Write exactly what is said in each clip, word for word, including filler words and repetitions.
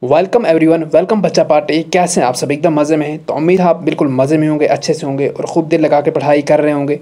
Welcome everyone, welcome बच्चा part A. कैसे हैं आप सब? एकदम मज़े में हैं। तो उम्मीद है आप बिल्कुल मज़े में होंगे, अच्छे से होंगे और खूब दिल लगा के पढ़ाई कर रहे होंगे।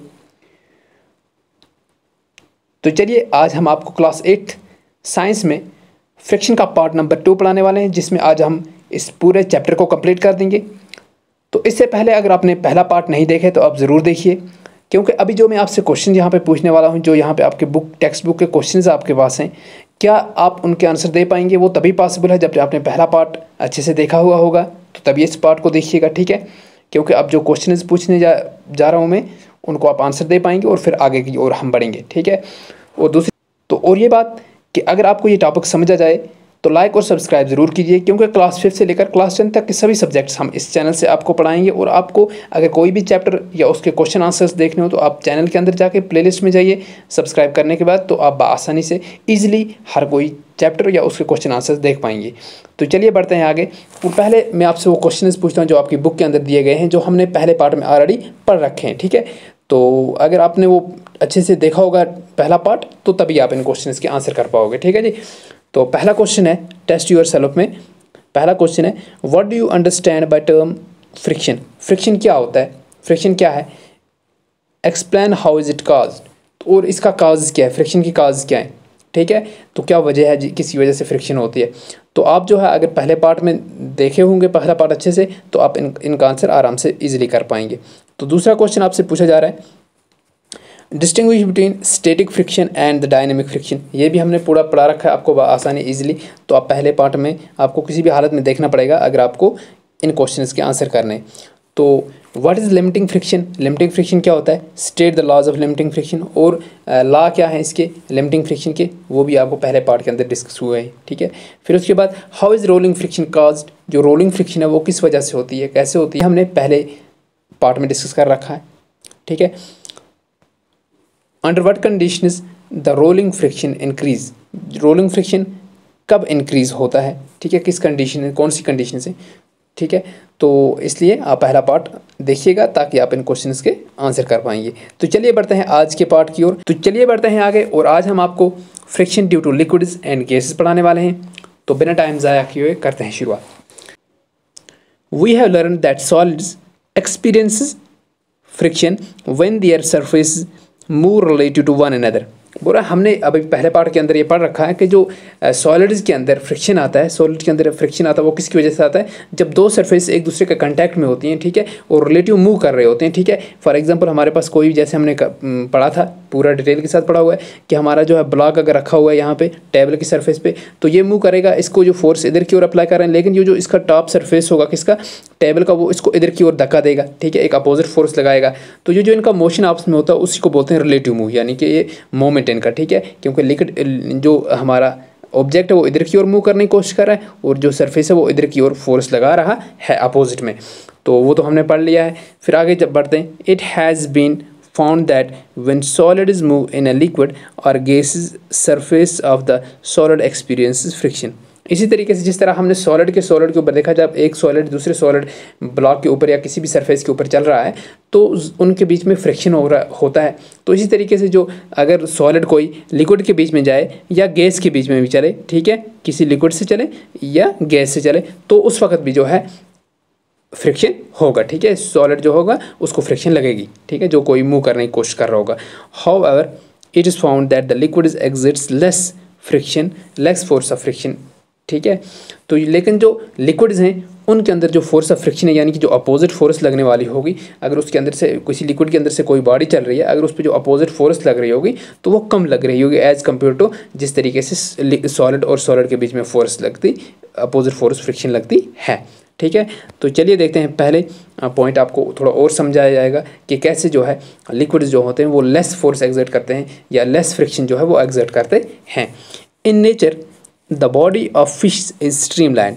तो चलिए आज हम आपको क्लास एट्थ साइंस में फ्रिक्शन का पार्ट नंबर टू पढ़ाने वाले हैं, जिसमें आज हम इस पूरे चैप्टर को कंप्लीट कर देंगे। तो इससे पहले अगर आपने पहला पार्ट नहीं देखे तो आप ज़रूर देखिए, क्योंकि अभी जो मैं आपसे क्वेश्चन यहाँ पे पूछने वाला हूँ, जो यहाँ पे आपके बुक टेक्स्ट बुक के क्वेश्चंस आपके पास हैं, क्या आप उनके आंसर दे पाएंगे? वो तभी पॉसिबल है जब आपने पहला पार्ट अच्छे से देखा हुआ होगा। तो तभी इस पार्ट को देखिएगा, ठीक है? क्योंकि अब जो क्वेश्चंस पूछने जा जा रहा हूँ मैं, उनको आप आंसर दे पाएंगे और फिर आगे की ओर हम बढ़ेंगे, ठीक है? और दूसरी तो और ये बात कि अगर आपको ये टॉपिक समझ आ जाए तो लाइक और सब्सक्राइब ज़रूर कीजिए, क्योंकि क्लास फिफ्थ से लेकर क्लास टेंथ तक के सभी सब्जेक्ट्स हम इस चैनल से आपको पढ़ाएंगे। और आपको अगर कोई भी चैप्टर या उसके क्वेश्चन आंसर्स देखने हो तो आप चैनल के अंदर जाके प्लेलिस्ट में जाइए। सब्सक्राइब करने के बाद तो आप आसानी से ईजिली हर कोई चैप्टर या उसके क्वेश्चन आंसर्स देख पाएंगे। तो चलिए बढ़ते हैं आगे। तो पहले मैं आपसे वो क्वेश्चन पूछता हूँ जो आपकी बुक के अंदर दिए गए हैं, जो हमने पहले पार्ट में ऑलरेडी पढ़ रखे हैं, ठीक है? तो अगर आपने वो अच्छे से देखा होगा पहला पार्ट, तो तभी आप इन क्वेश्चंस के आंसर कर पाओगे, ठीक है जी? तो पहला क्वेश्चन है टेस्ट योर सेल्फ में। पहला क्वेश्चन है, what do you understand by term friction? Friction क्या होता है? फ्रिक्शन क्या है? Explain how is it caused. और इसका काज क्या है? फ्रिक्शन की काज क्या है, ठीक है? तो क्या वजह है, किसी वजह से फ्रिक्शन होती है? तो आप जो है अगर पहले पार्ट में देखे होंगे पहला पार्ट अच्छे से, तो आप इन इनका आंसर आराम से ईजिली कर पाएंगे। तो दूसरा क्वेश्चन आपसे पूछा जा रहा है, distinguish between static friction and the dynamic friction. ये भी हमने पूरा पढ़ा रखा है आपको आसानी ईजिली। तो आप पहले पार्ट में आपको किसी भी हालत में देखना पड़ेगा अगर आपको इन क्वेश्चंस के आंसर करने। तो what is limiting friction? Limiting friction क्या होता है? State the laws of limiting friction. और लॉ क्या है इसके लिमिटिंग फ्रिक्शन के, वो भी आपको पहले पार्ट के अंदर डिस्कस हुए हैं, ठीक है? फिर उसके बाद how is rolling friction caused. जो रोलिंग फ्रिक्शन है वो किस वजह से होती है, कैसे होती है, हमने पहले पार्ट में डिस्कस कर रखा है, ठीक है? Under what conditions the rolling friction increase. Rolling friction कब इंक्रीज होता है, ठीक है? किस कंडीशन है, कौन सी कंडीशन से, ठीक है? तो इसलिए आप पहला पार्ट देखिएगा ताकि आप इन क्वेश्चंस के आंसर कर पाएंगे। तो चलिए बढ़ते हैं आज के पार्ट की ओर। तो चलिए बढ़ते हैं आगे, और आज हम आपको friction due to liquids and gases पढ़ाने वाले हैं। तो बिना टाइम ज़ाया किए हुए करते हैं शुरुआत। We have learn that solids experiences friction when their surface move related to one another. बोला हमने अभी पहले पार्ट के अंदर ये पढ़ रखा है कि जो सॉलिड्स के अंदर फ्रिक्शन आता है, सॉलिड के अंदर फ्रिक्शन आता है, वो किसकी वजह से आता है? जब दो सरफेस एक दूसरे के कांटेक्ट में होती हैं, ठीक है, और रिलेटिव मूव कर रहे होते हैं, ठीक है? फॉर एग्जांपल हमारे पास कोई, जैसे हमने पढ़ा था, पूरा डिटेल के साथ पढ़ा हुआ है कि हमारा जो है ब्लॉक अगर रखा हुआ है यहाँ पे टेबल की सरफेस पे, तो ये मूव करेगा, इसको जो फोर्स इधर की ओर अप्लाई कर रहे हैं, लेकिन ये जो इसका टॉप सरफेस होगा किसका, टेबल का, वो इसको इधर की ओर धक्का देगा, ठीक है, एक अपोजिट फोर्स लगाएगा। तो ये जो इनका मोशन आपस में होता है उसी को बोलते हैं रिलेटिव मूव, यानी कि ये मोमेंट इनका, ठीक है? क्योंकि लिक्विड जो हमारा ऑब्जेक्ट है वो इधर की ओर मूव करने की कोशिश कर रहा है और जो सरफेस है वो इधर की ओर फोर्स लगा रहा है अपोजिट में। तो वो तो हमने पढ़ लिया है। फिर आगे जब बढ़ते हैं, it has been found that when solids move in a liquid or gaseous surface of the solid experiences friction। इसी तरीके से जिस तरह हमने सॉलिड के सॉलिड के ऊपर देखा, जब एक सॉलिड दूसरे सॉलिड ब्लॉक के ऊपर या किसी भी सरफेस के ऊपर चल रहा है तो उनके बीच में फ्रिक्शन हो रहा होता है। तो इसी तरीके से जो अगर सॉलिड कोई लिक्विड के बीच में जाए या गैस के बीच में भी चले, ठीक है, किसी लिक्विड से चले या गैस से चले, तो उस वक्त भी जो है फ्रिक्शन होगा, ठीक है? सॉलिड जो होगा उसको फ्रिक्शन लगेगी, ठीक है, जो कोई मूव करने की कोशिश कर रहा होगा। However it is found that the liquid exerts less friction less force of friction, ठीक है? तो लेकिन जो लिक्विड्स हैं उनके अंदर जो फोर्स ऑफ फ्रिक्शन है, यानी कि जो अपोजिट फोर्स लगने वाली होगी, अगर उसके अंदर से किसी लिक्विड के अंदर से कोई बॉडी चल रही है, अगर उस पर जो अपोजिट फोर्स लग रही होगी तो वो कम लग रही होगी एज़ कम्पेयर टू जिस तरीके से सॉलिड और सॉलिड के बीच में फोर्स लगती, अपोजिट फोर्स फ्रिक्शन लगती है, ठीक है? तो चलिए देखते हैं, पहले पॉइंट आपको थोड़ा और समझाया जाएगा कि कैसे जो है लिक्विड्स जो होते हैं वो लेस फोर्स एग्जर्ट करते हैं या लेस फ्रिक्शन जो है वो एग्जर्ट करते हैं। In nature the body of fish is streamlined.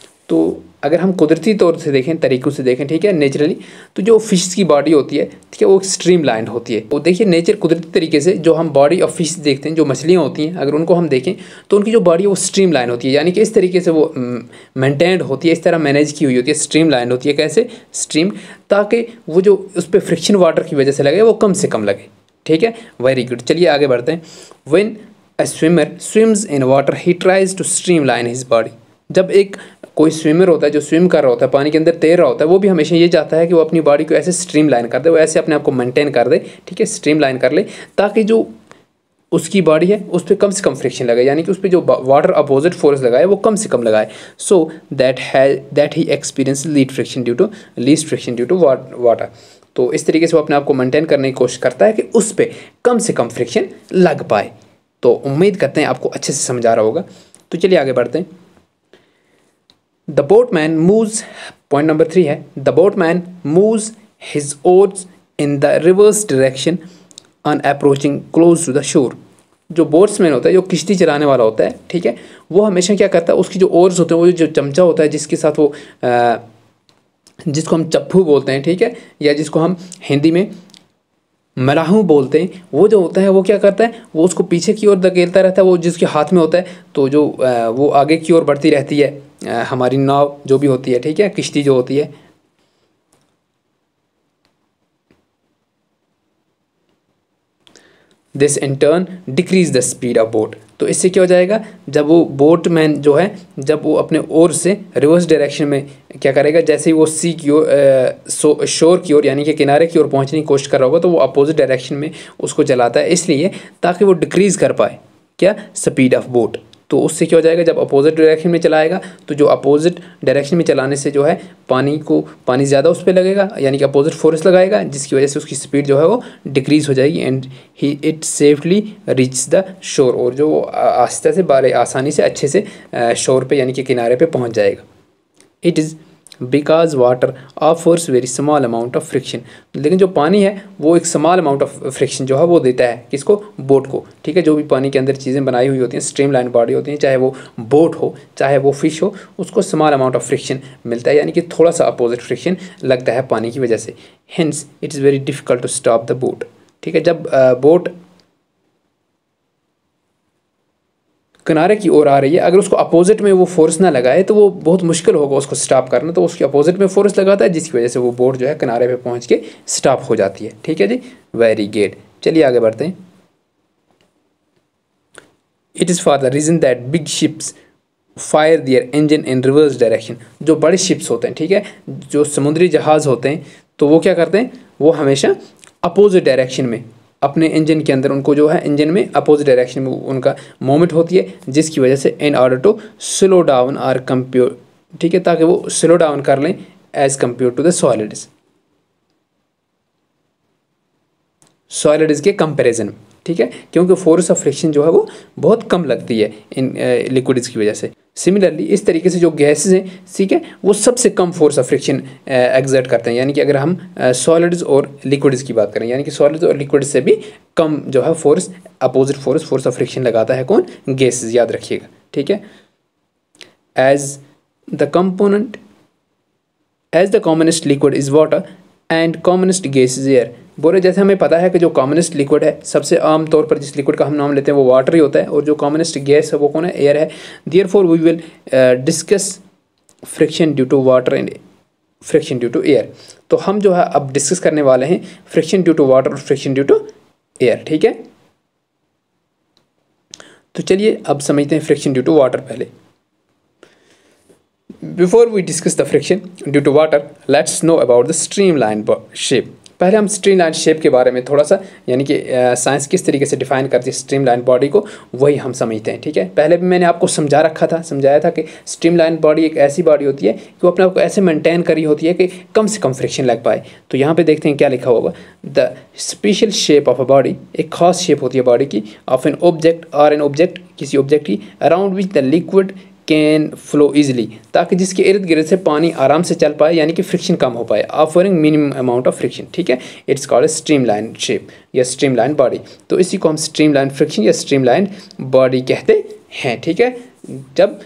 तो अगर हम कुदरती तौर से देखें, तरीक़ों से देखें, ठीक है, नेचुरली, तो जो फिश की बॉडी होती है, ठीक है, वो स्ट्रीमलाइन्ड होती है। वो देखिए नेचर कुदरती तरीके से जो हम बॉडी ऑफ फिश देखते हैं, जो मछलियाँ होती हैं, अगर उनको हम देखें तो उनकी जो बॉडी है वो स्ट्रीमलाइन होती है, यानी कि इस तरीके से वो मेंटेन्ड होती है, इस तरह मैनेज की हुई होती है, स्ट्रीमलाइन होती है। कैसे स्ट्रीम? ताकि वो जो उस पर फ्रिक्शन वाटर की वजह से लगे वो कम से कम लगे, ठीक है? Very good. चलिए आगे बढ़ते हैं। When a swimmer swims in water he tries to streamline his body. जब एक कोई स्विमर होता है जो स्विम कर रहा होता है, पानी के अंदर तैर रहा होता है, वो भी हमेशा ये चाहता है कि वो अपनी बॉडी को ऐसे स्ट्रीम लाइन कर दे, वो ऐसे अपने आप को मेंटेन कर दे, ठीक है, स्ट्रीम लाइन कर ले, ताकि जो उसकी बॉडी है उस पर कम से कम फ्रिक्शन लगे, यानी कि उस पर जो वाटर अपोजिट फोर्स लगाए वो कम से कम लगाए, सो दैट है that he experience lead friction due to least friction due to water. तो इस तरीके से वो अपने आप को मेंटेन करने की कोशिश करता है कि उस पर कम से कम फ्रिक्शन लग पाए। तो उम्मीद करते हैं आपको अच्छे से समझा रहा होगा। तो चलिए आगे बढ़ते हैं। The boatman moves, point number three है, the boatman moves his oars in the reverse direction on approaching close to the shore. जो बोट्समैन होता है, जो किश्ती चलाने वाला होता है, ठीक है, वो हमेशा क्या करता है, उसकी जो ओर्स होते हैं, वो जो चमचा होता है जिसके साथ वो आ, जिसको हम चप्पू बोलते हैं, ठीक है, या जिसको हम हिंदी में मलाहू बोलते हैं, वो जो होता है वो क्या करता है, वो उसको पीछे की ओर धकेलता रहता है, वो जिसके हाथ में होता है, तो जो आ, वो आगे की ओर बढ़ती रहती है, आ, हमारी नाव जो भी होती है, ठीक है, किश्ती जो होती है। This in turn decrease the speed of boat. तो इससे क्या हो जाएगा, जब वो बोटमैन जो है, जब वो अपने ओर से रिवर्स डायरेक्शन में क्या करेगा, जैसे ही वो सी की ओर शोर की ओर यानी कि किनारे की ओर पहुंचने की कोशिश कर रहा होगा, तो वो अपोजिट डायरेक्शन में उसको चलाता है, इसलिए ताकि वो डिक्रीज़ कर पाए क्या, स्पीड ऑफ बोट। तो उससे क्या हो जाएगा, जब अपोजिट डायरेक्शन में चलाएगा, तो जो अपोजिट डायरेक्शन में चलाने से जो है पानी को पानी ज़्यादा उस पर लगेगा, यानी कि अपोजिट फोर्स लगाएगा, जिसकी वजह से उसकी स्पीड जो है वो डिक्रीज़ हो जाएगी, and he it safely reach the shore, और जो आहिस्ता से बारे आसानी से अच्छे से शोर पे यानी कि किनारे पे पहुंच जाएगा। It is because water offers very small amount of friction. लेकिन जो पानी है वो एक स्मॉल अमाउंट ऑफ फ्रिक्शन जो है वो देता है, किसको, बोट को, ठीक है। जो भी पानी के अंदर चीज़ें बनाई हुई होती हैं, स्ट्रीम लाइन बॉडी होती हैं, चाहे वो बोट हो चाहे वो फिश हो, उसको स्मॉल अमाउंट ऑफ फ्रिक्शन मिलता है, यानी कि थोड़ा सा अपोजिट फ्रिक्शन लगता है पानी की वजह से। Hence it is very difficult to stop the boat, ठीक है। जब बोट किनारे की ओर आ रही है, अगर उसको अपोजिट में वो फोर्स ना लगाए तो वो बहुत मुश्किल होगा उसको स्टॉप करना, तो उसके अपोजिट में फोर्स लगाता है, जिसकी वजह से वो बोट जो है किनारे पे पहुंच के स्टॉप हो जाती है, ठीक है जी, वेरी गुड। चलिए आगे बढ़ते हैं। It is for the reason that big ships fire their engine in reverse direction. जो बड़े शिप्स होते हैं, ठीक है, जो समुद्री जहाज़ होते हैं, तो वो क्या करते हैं, वो हमेशा अपोजिट डायरेक्शन में अपने इंजन के अंदर उनको जो है इंजन में अपोजिट डायरेक्शन में उनका मूवमेंट होती है, जिसकी वजह से in order to slow down are compare, ठीक है, ताकि वो स्लो डाउन कर लें as compare to the solids, solids के कंपैरिजन, ठीक है, क्योंकि फोर्स ऑफ फ्रिक्शन जो है वो बहुत कम लगती है इन लिक्विड्स की वजह से। सिमिलरली इस तरीके से जो गैसेस हैं, ठीक है, वो सबसे कम फोर्स ऑफ फ्रिक्शन एग्जर्ट करते हैं, यानी कि अगर हम सॉलिड्स और लिक्विड्स की बात करें, यानी कि सॉलिड्स और लिक्विड्स से भी कम जो है force opposite force force of friction लगाता है कौन, गैसेस, याद रखिएगा, ठीक है। As the component as the commonest liquid is water and commonest gas is air. बोले जैसे हमें पता है कि जो कॉमनेस्ट लिक्विड है, सबसे आम तौर पर जिस लिक्विड का हम नाम लेते हैं वो वाटर ही होता है, और जो कॉमनेस्ट गैस है वो कौन है, एयर है। Therefore we will discuss friction due to water and friction due to air. तो हम जो है अब डिस्कस करने वाले हैं फ्रिक्शन ड्यू टू वाटर और फ्रिक्शन ड्यू टू एयर, ठीक है। तो चलिए अब समझते हैं फ्रिक्शन ड्यू टू वाटर। पहले before we discuss the friction due to water, let's know about the streamline shape. पहले हम स्ट्रीमलाइन शेप के बारे में थोड़ा सा, यानी कि साइंस किस तरीके से डिफाइन करती है स्ट्रीमलाइन बॉडी को, वही हम समझते हैं, ठीक है। पहले भी मैंने आपको समझा रखा था, समझाया था कि स्ट्रीमलाइन बॉडी एक ऐसी बॉडी होती है कि वो अपने आप को ऐसे मेंटेन करी होती है कि कम से कम फ्रिक्शन लग पाए। तो यहाँ पे देखते हैं क्या लिखा होगा, the special shape of a body, एक खास शेप होती है बॉडी की, ऑफ एन ऑब्जेक्ट और एन ऑब्जेक्ट, किसी ऑब्जेक्ट की, around which the liquid can flow easily, ताकि जिसके इर्द गिर्द से पानी आराम से चल पाए, यानी कि फ्रिक्शन कम हो पाए, offering minimum amount of friction, ठीक है। इट्स कॉल्ड स्ट्रीमलाइन शेप या स्ट्रीमलाइन बॉडी। तो इसी को हम स्ट्रीमलाइन फ्रिक्शन या स्ट्रीमलाइन बॉडी कहते हैं, ठीक है। जब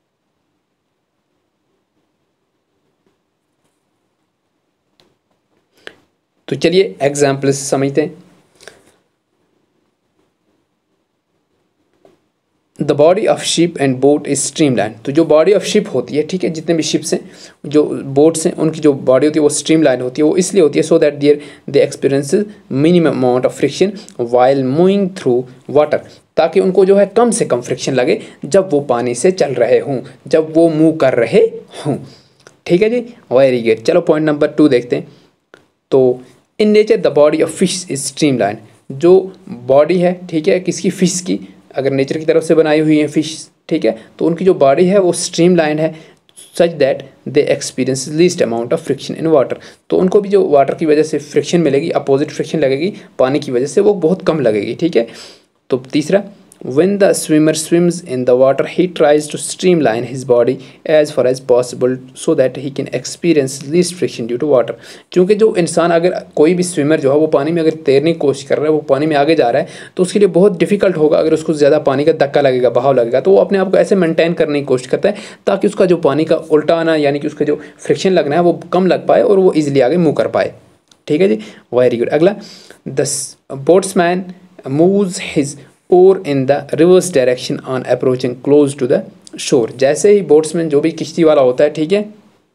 तो चलिए एग्जाम्पल्स समझते हैं। The body of ship and boat is streamline. तो जो बॉडी ऑफ शिप होती है, ठीक है, जितने भी शिप्स हैं, जो बोट्स हैं, उनकी जो बॉडी होती है वो स्ट्रीमलाइन होती है। वो इसलिए होती है so that there they experience minimum amount of friction while moving through water, ताकि उनको जो है कम से कम फ्रिक्शन लगे जब वो पानी से चल रहे हों, जब वो मूव कर रहे हों। ठीक है जी, वेरी गुड। चलो पॉइंट नंबर टू देखते हैं। तो in nature the body of fish is streamline. जो बॉडी है, ठीक है, किसकी? फिश की। अगर नेचर की तरफ से बनाई हुई है फिश, ठीक है, तो उनकी जो बॉडी है वो स्ट्रीमलाइन है such that they experience least amount of friction in water. तो उनको भी जो वाटर की वजह से फ्रिक्शन मिलेगी, अपोजिट फ्रिक्शन लगेगी पानी की वजह से, वो बहुत कम लगेगी। ठीक है। तो तीसरा, when the swimmer swims in the water he tries to streamline his body as far as possible so that he can experience least friction due to water। क्योंकि जो इंसान, अगर कोई भी स्विमर जो है वो पानी में अगर तैरने की कोशिश कर रहा है, वो पानी में आगे जा रहा है, तो उसके लिए बहुत डिफिकल्ट होगा अगर उसको ज़्यादा पानी का धक्का लगेगा, बहाव लगेगा, तो वो अपने आप को ऐसे मेंटेन करने की कोशिश करता है ताकि उसका जो पानी का उल्टा आना, यानी कि उसका जो फ्रिक्शन लगना है वो कम लग पाए और वो ईजिली आगे मूव कर पाए। ठीक है जी, वेरी गुड। अगला, the boatsman moves his oar in the reverse direction on approaching close to the shore. जैसे ही बोट्समैन, जो भी किश्ती वाला होता है, ठीक है,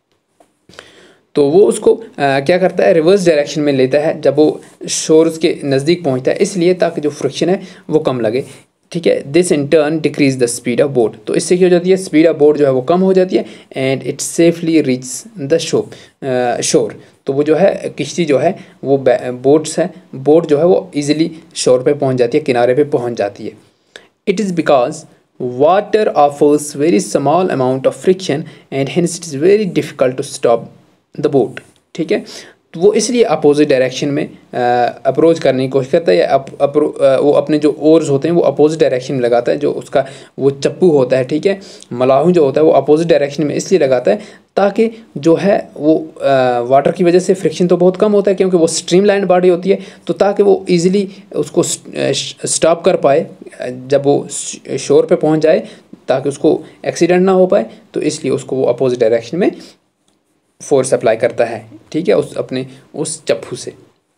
तो वो उसको आ, क्या करता है, रिवर्स डायरेक्शन में लेता है जब वो शोर के नज़दीक पहुंचता है, इसलिए ताकि जो फ्रिक्शन है वो कम लगे। ठीक है। This in turn decrease the speed of boat. तो इससे क्या हो जाती है, स्पीड ऑफ बोट जो है वो कम हो जाती है and it safely reach the show shore. तो वो जो है किश्ती जो है वो बोट्स है बोट जो है वो इजीली शोर पे पहुंच जाती है, किनारे पे पहुंच जाती है। It is because water offers very small amount of friction and hence it is very difficult to stop the boat. ठीक है। तो वो इसलिए अपोजिट डायरेक्शन में अप्रोच करने की कोशिश करता है, या अप, अप्रो, वो अपने जो ओर्स होते हैं वो अपोजिट डायरेक्शन में लगाता है। जो उसका वो चप्पू होता है, ठीक है, मलाहू जो होता है वो अपोजिट डायरेक्शन में इसलिए लगाता है ताकि जो है वो आ, वाटर की वजह से फ्रिक्शन तो बहुत कम होता है क्योंकि वो स्ट्रीमलाइन बॉडी होती है, तो ताकि वो ईजिली उसको स्टॉप कर पाए जब वो शोर पे पहुंच जाए, ताकि उसको एक्सीडेंट ना हो पाए, तो इसलिए उसको वो अपोजिट डायरेक्शन में फोर्स अप्लाई करता है। ठीक है, उस अपने उस चप्पू से।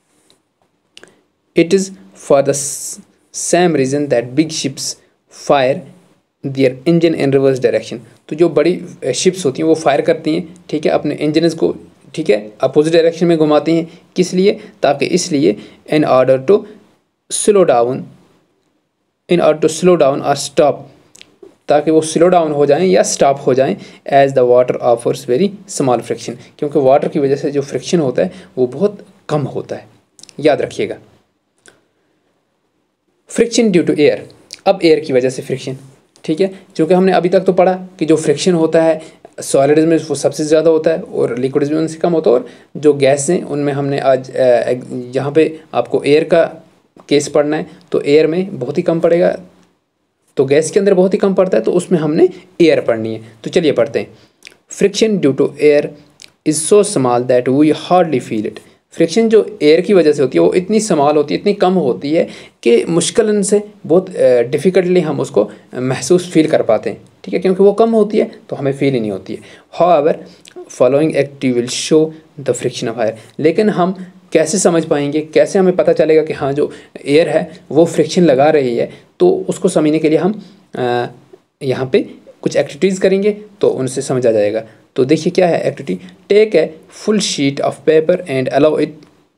It is for the same reason that big ships fire their engine in reverse direction. तो जो बड़ी शिप्स होती हैं वो फायर करती हैं, ठीक है, अपने इंजन्स को, ठीक है, अपोजिट डायरेक्शन में घुमाती हैं। किस लिए? ताकि इसलिए in order to slow down in order to slow down और स्टॉप, ताकि वो स्लो डाउन हो जाएं या स्टॉप हो जाएं as the water offers very small friction. क्योंकि वाटर की वजह से जो फ्रिक्शन होता है वो बहुत कम होता है, याद रखिएगा। Friction due to air. अब एयर की वजह से फ्रिक्शन, ठीक है, क्योंकि हमने अभी तक तो पढ़ा कि जो फ्रिक्शन होता है सॉलिड्स में वो सबसे ज़्यादा होता है और लिक्विड्स में उनसे कम होता है, और जो गैस हैं उनमें हमने आज यहाँ पे आपको एयर का केस पढ़ना है, तो एयर में बहुत ही कम पड़ेगा, तो गैस के अंदर बहुत ही कम पड़ता है, तो उसमें हमने एयर पढ़नी है। तो चलिए पढ़ते हैं। Friction due to air is so small that we hardly feel it. Friction जो एयर की वजह से होती है वो इतनी स्मॉल होती है, इतनी कम होती है कि मुश्किल से, बहुत डिफ़िकल्टली हम उसको महसूस फील कर पाते हैं। ठीक है, क्योंकि वो कम होती है तो हमें फील ही नहीं होती है। However following active will show the friction of air. लेकिन हम कैसे समझ पाएंगे, कैसे हमें पता चलेगा कि हाँ जो एयर है वो फ्रिक्शन लगा रही है? तो उसको समझने के लिए हम आ, यहाँ पे कुछ एक्टिविटीज़ करेंगे तो उनसे समझ आ जाएगा। तो देखिए क्या है activity. Take a full sheet of paper and allow it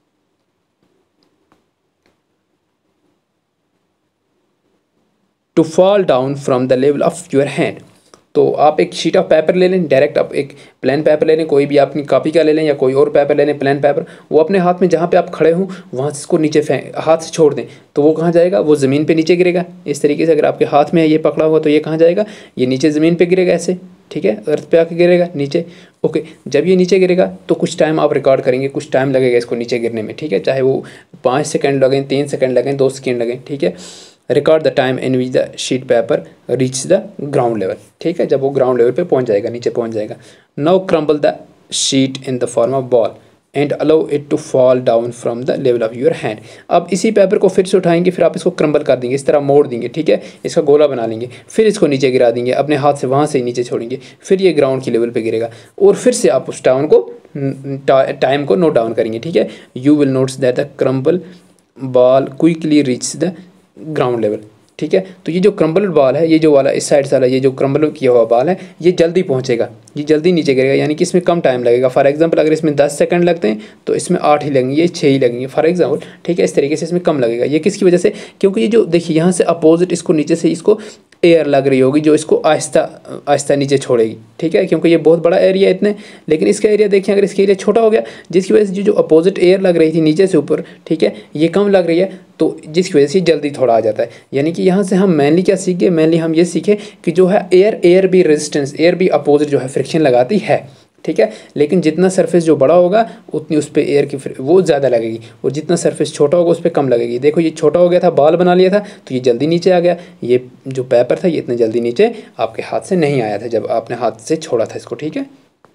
to fall down from the level of your hand. तो आप एक शीट ऑफ पेपर ले लें, डायरेक्ट आप एक प्लेन पेपर ले लें, कोई भी अपनी कॉपी का ले लें या कोई और पेपर ले लें, प्लेन पेपर, वो अपने हाथ में जहाँ पे आप खड़े हों वहाँ से इसको नीचे फेंक, हाथ से छोड़ दें, तो वो कहाँ जाएगा? वो ज़मीन पे नीचे गिरेगा। इस तरीके से अगर आपके हाथ में है ये पकड़ा हुआ तो ये कहाँ जाएगा? ये नीचे ज़मीन पे गिरेगा ऐसे, ठीक है, अर्थ पे आके गिरेगा नीचे। ओके, जब ये नीचे गिरेगा तो कुछ टाइम आप रिकॉर्ड करेंगे, कुछ टाइम लगेगा इसको नीचे गिरने में, ठीक है, चाहे वो पाँच सेकेंड लगें, तीन सेकेंड लगें, दो सेकेंड लगें, ठीक है। Record the time in which the sheet paper reach the ground level, ठीक है, जब वो ग्राउंड लेवल पे पहुंच जाएगा, नीचे पहुंच जाएगा। Now crumble the sheet in the form of ball and allow it to fall down from the level of your hand. अब इसी पेपर को फिर से उठाएंगे, फिर आप इसको क्रम्बल कर देंगे, इस तरह मोड़ देंगे, ठीक है, इसका गोला बना लेंगे, फिर इसको नीचे गिरा देंगे, अपने हाथ से वहाँ से नीचे छोड़ेंगे, फिर ये ग्राउंड की लेवल पे गिरेगा, और फिर से आप उस टाउन को टाइम को नोट डाउन करेंगे, ठीक है। You will notes that the crumble ball quickly reach the ground level, ठीक है। तो ये जो क्रम्बल्ड बॉल है, ये जो वाला इस साइड से वाला ये जो क्रम्बल किया हुआ बॉल है, ये जल्दी पहुंचेगा, ये जल्दी नीचे गिरेगा, यानी कि इसमें कम टाइम लगेगा। फॉर एग्जांपल अगर इसमें दस सेकंड लगते हैं तो इसमें आठ ही लगेंगे, ये छः ही लगेंगे फॉर एग्जांपल, ठीक है। इस तरीके से इसमें कम लगेगा। ये किसकी वजह से? क्योंकि ये जो देखिए यहाँ से अपोजिट इसको नीचे से इसको एयर लग रही होगी जो इसको आहिस्ता आहिस्ता नीचे छोड़ेगी, ठीक है, क्योंकि ये बहुत बड़ा एरिया है इतने। लेकिन इसका एरिया देखिए, अगर इसका एरिया छोटा हो गया, जिसकी वजह से जो अपोजिट एयर लग रही थी नीचे से ऊपर, ठीक है, ये कम लग रही है, तो जिसकी वजह से जल्दी थोड़ा आ जाता है। यानी कि यहाँ से हम मेनली क्या सीखे? मेनली हम ये सीखे कि जो है एयर एयर भी रेजिस्टेंस, एयर भी अपोजिट जो है फ्रिक्शन लगाती है, ठीक है। लेकिन जितना सरफेस जो बड़ा होगा उतनी उस पर एयर की वो ज़्यादा लगेगी, और जितना सरफेस छोटा होगा उस पर कम लगेगी। देखो ये छोटा हो गया था, बॉल बना लिया था तो ये जल्दी नीचे आ गया। ये जो पेपर था ये इतने जल्दी नीचे आपके हाथ से नहीं आया था जब आपने हाथ से छोड़ा था इसको, ठीक है।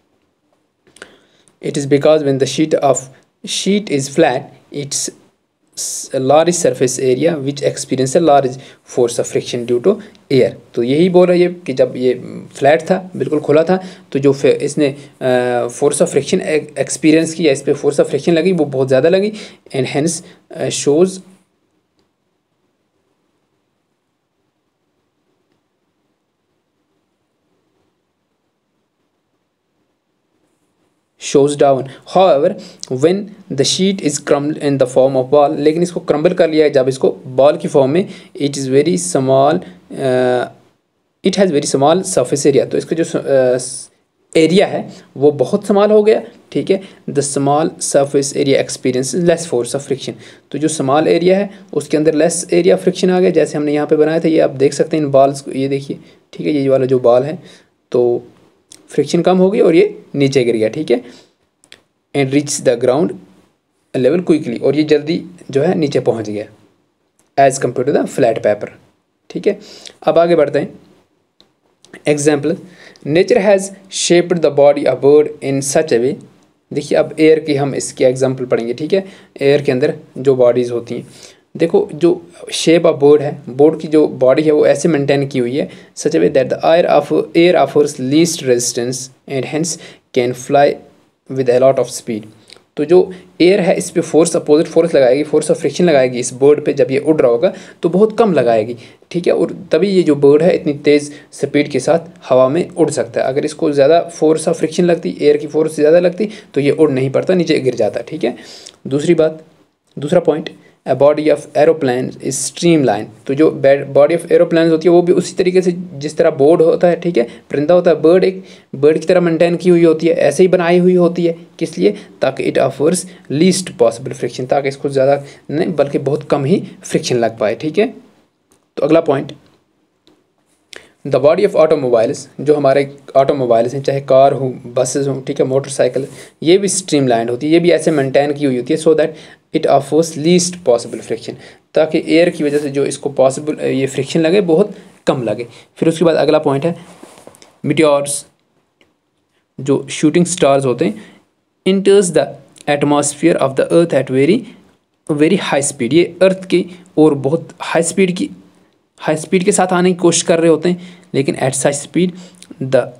It is because when the sheet of sheet is flat its large surface area which experience a large force of friction due to air. तो यही बोल रही है कि जब ये फ्लैट था, बिल्कुल खुला था, तो जो इसने फोर्स ऑफ फ्रिक्शन एक्सपीरियंस की या इस पर फोर्स ऑफ फ्रिक्शन लगी वो बहुत ज़्यादा लगी, and hence shows shows down. However, when the sheet is crumbled in the form of ball, लेकिन इसको क्रम्बल कर लिया है जब इसको बॉल की फॉर्म में, it is very small, uh, it has very small surface area, तो इसका जो एरिया uh, है वो बहुत स्मॉल हो गया, ठीक है। The small surface area experience less force of friction, तो जो स्मॉल एरिया है उसके अंदर लेस एरिया फ्रिक्शन आ गया, जैसे हमने यहाँ पे बनाया था। ये आप देख सकते हैं इन बॉल्स को, ये देखिए, ठीक है, ये वाला जो बॉल है तो फ्रिक्शन कम हो गई और ये नीचे गिर गया, ठीक है। And reach the ground level quickly, और ये जल्दी जो है नीचे पहुंच गया as compare to the flat paper, ठीक है। अब आगे बढ़ते हैं। Example, nature has shaped the body of bird in such a way. देखिए अब एयर की हम इसके एग्जाम्पल पढ़ेंगे, ठीक है। एयर के अंदर जो बॉडीज़ होती हैं, देखो जो शेप ऑफ बर्ड है, बर्ड की जो बॉडी है वो ऐसे मेंटेन की हुई है, such a way that the air of air offers least resistance and hence can fly with a lot of speed. तो जो एयर है इस पर फोर्स अपोजिट फोर्स लगाएगी, फोर्स ऑफ फ्रिक्शन लगाएगी इस बर्ड पे, जब ये उड़ रहा होगा तो बहुत कम लगाएगी, ठीक है। और तभी ये जो बर्ड है इतनी तेज़ स्पीड के साथ हवा में उड़ सकता है। अगर इसको ज़्यादा फोर्स ऑफ फ्रिक्शन लगती, एयर की फोर्स ज़्यादा लगती, तो ये उड़ नहीं पड़ता, नीचे गिर जाता, ठीक है। दूसरी बात, दूसरा point, a body of aeroplane is streamlined। तो जो बॉडी ऑफ एरोप्लेन होती है वो भी उसी तरीके से जिस तरह बोर्ड होता है, ठीक है, परिंदा होता है, बर्ड एक बर्ड की तरह मेंटेन की हुई होती है, ऐसे ही बनाई हुई होती है। किस लिए? ताकि it offers least possible friction, ताकि इसको ज़्यादा नहीं बल्कि बहुत कम ही फ्रिक्शन लग पाए, ठीक है। तो अगला point, the body of automobiles, जो हमारे ऑटोमोबाइल्स हैं, चाहे कार हो, बसेस हो, ठीक है, मोटरसाइकिल, ये भी स्ट्रीमलाइंड होती है, ये भी ऐसे मेंटेन की हुई होती है, so that it offers least possible friction, ताकि एयर की वजह से जो इसको पॉसिबल ये फ्रिक्शन लगे बहुत कम लगे। फिर उसके बाद अगला पॉइंट है, मीटियोर्स, जो शूटिंग स्टार्स होते हैं, enters the atmosphere of the earth at very very high speed. ये अर्थ की और बहुत हाई स्पीड की हाई स्पीड के साथ आने की कोशिश कर रहे होते हैं, लेकिन at such speed the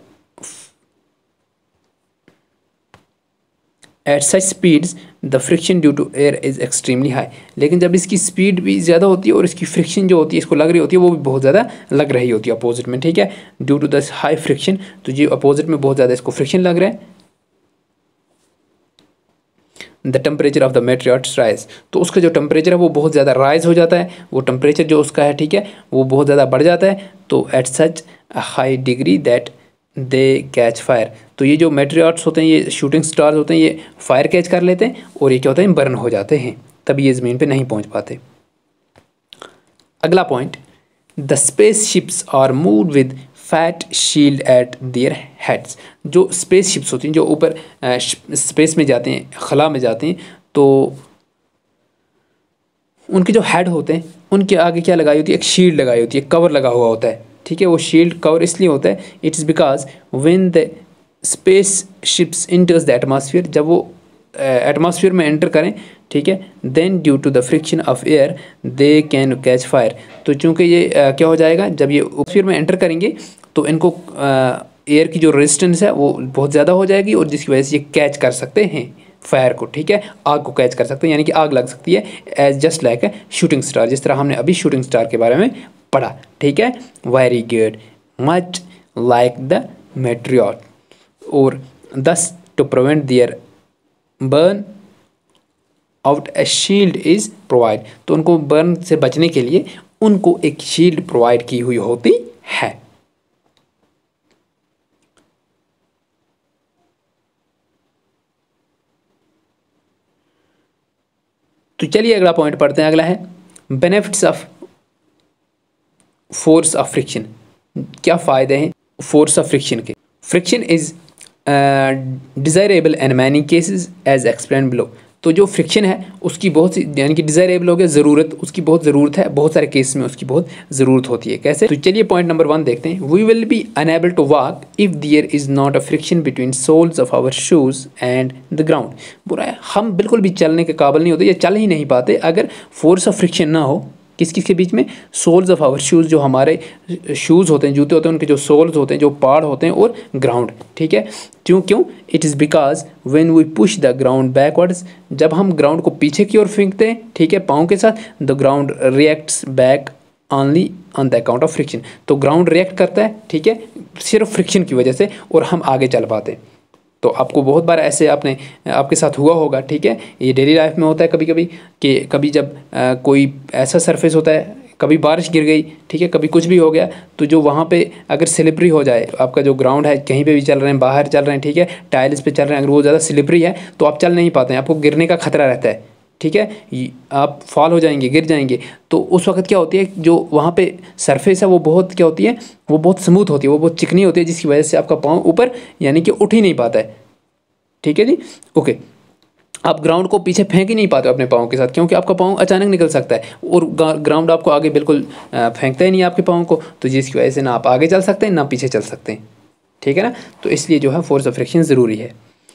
at such speeds the friction due to air is extremely high. लेकिन जब इसकी स्पीड भी ज़्यादा होती है और इसकी फ्रिक्शन जो होती है इसको लग रही होती है वो भी बहुत ज़्यादा लग रही होती है अपोजिट में, ठीक है, due to the high friction. तो ये अपोजिट में बहुत ज़्यादा इसको फ्रिक्शन लग रहा है। The temperature of the materials rise, तो उसका जो टेम्परेचर है वो बहुत ज़्यादा राइज हो जाता है, वो टेम्परेचर जो उसका है, ठीक है, वो बहुत ज़्यादा बढ़ जाता है। तो at such a high degree that they catch fire, तो ये जो मेटेरियल्स होते हैं, ये शूटिंग स्टार्स होते हैं, ये फायर कैच कर लेते हैं और ये क्या होता है, बर्न हो जाते हैं, तभी ये ज़मीन पे नहीं पहुंच पाते। अगला point, the space ships are moved with fat shield at their heads. जो स्पेस शिप्स होती हैं, जो ऊपर स्पेस में जाते हैं, खला में जाते हैं, तो उनके जो हेड होते हैं उनके आगे क्या लगाई होती है, एक शील्ड लगाई होती है, कवर लगा हुआ होता है, ठीक है। वो शील्ड कवर इसलिए होता है, it is because when the space ships enters the atmosphere, जब वो एटमॉस्फेयर में एंटर करें, ठीक है, then due to the friction of air they can catch fire. तो चूँकि ये uh, क्या हो जाएगा, जब ये एटमॉस्फेयर में एंटर करेंगे तो इनको एयर uh, की जो रेजिस्टेंस है वो बहुत ज़्यादा हो जाएगी और जिसकी वजह से ये कैच कर सकते हैं फायर को, ठीक है, आग को कैच कर सकते हैं, यानी कि आग लग सकती है as just like a shooting star, जिस तरह हमने अभी शूटिंग स्टार के बारे में पढ़ा, ठीक है। Very good, much like the meteorite, और thus to prevent their burn out a shield is provide, तो उनको बर्न से बचने के लिए उनको एक शील्ड प्रोवाइड की हुई होती है। तो चलिए अगला पॉइंट पढ़ते हैं। अगला है benefits of force of friction. क्या फ़ायदे हैं फोर्स ऑफ फ्रिक्शन के? Friction is desirable in many cases as explain below. तो जो फ्रिक्शन है उसकी बहुत सी, यानी कि डिज़ायरेबल हो गया ज़रूरत, उसकी बहुत ज़रूरत है, बहुत सारे केस में उसकी बहुत ज़रूरत होती है। कैसे? तो चलिए पॉइंट नंबर वन देखते हैं। We will be unable to walk if there is not a friction between soles of our shoes and the ground. बुरा है, हम बिल्कुल भी चलने के काबिल नहीं होते या चल ही नहीं पाते अगर फोर्स ऑफ फ्रिक्शन ना हो। किस किस के बीच में? सोल्स ऑफ आवर शूज़, जो हमारे शूज़ होते हैं, जूते होते हैं, उनके जो सोल्स होते हैं, जो पाड़ होते हैं, और ग्राउंड, ठीक है। क्यों क्यों it is because when we push the ground backwards, जब हम ग्राउंड को पीछे की ओर फेंकते हैं, ठीक है, पाँव के साथ, the ground reacts back only on the account of friction. तो ग्राउंड रिएक्ट करता है, ठीक है, सिर्फ फ्रिक्शन की वजह से, और हम आगे चल पाते हैं। तो आपको बहुत बार ऐसे आपने आपके साथ हुआ होगा, ठीक है, ये डेली लाइफ में होता है कभी कभी, कि कभी जब आ, कोई ऐसा सरफेस होता है, कभी बारिश गिर गई, ठीक है, कभी कुछ भी हो गया, तो जो वहाँ पे अगर स्लिपरी हो जाए, आपका जो ग्राउंड है, कहीं पे भी चल रहे हैं, बाहर चल रहे हैं, ठीक है, टाइल्स पे चल रहे हैं, अगर वो ज़्यादा स्लिपरी है तो आप चल नहीं पाते हैं, आपको गिरने का खतरा रहता है, ठीक है, आप फॉल हो जाएंगे, गिर जाएंगे। तो उस वक्त क्या होती है, जो वहाँ पे सरफेस है वो बहुत क्या होती है, वो बहुत स्मूथ होती है, वो बहुत चिकनी होती है, जिसकी वजह से आपका पाँव ऊपर यानी कि उठ ही नहीं पाता है, ठीक है जी, ओके। आप ग्राउंड को पीछे फेंक ही नहीं पाते अपने पाँव के साथ, क्योंकि आपका पाँव अचानक निकल सकता है, और ग्राउंड आपको आगे बिल्कुल फेंकता ही नहीं आपके पाँव को, तो जिसकी वजह से ना आप आगे चल सकते हैं ना पीछे चल सकते हैं, ठीक है ना। तो इसलिए जो है फोर्स ऑफ फ्रिक्शन ज़रूरी है।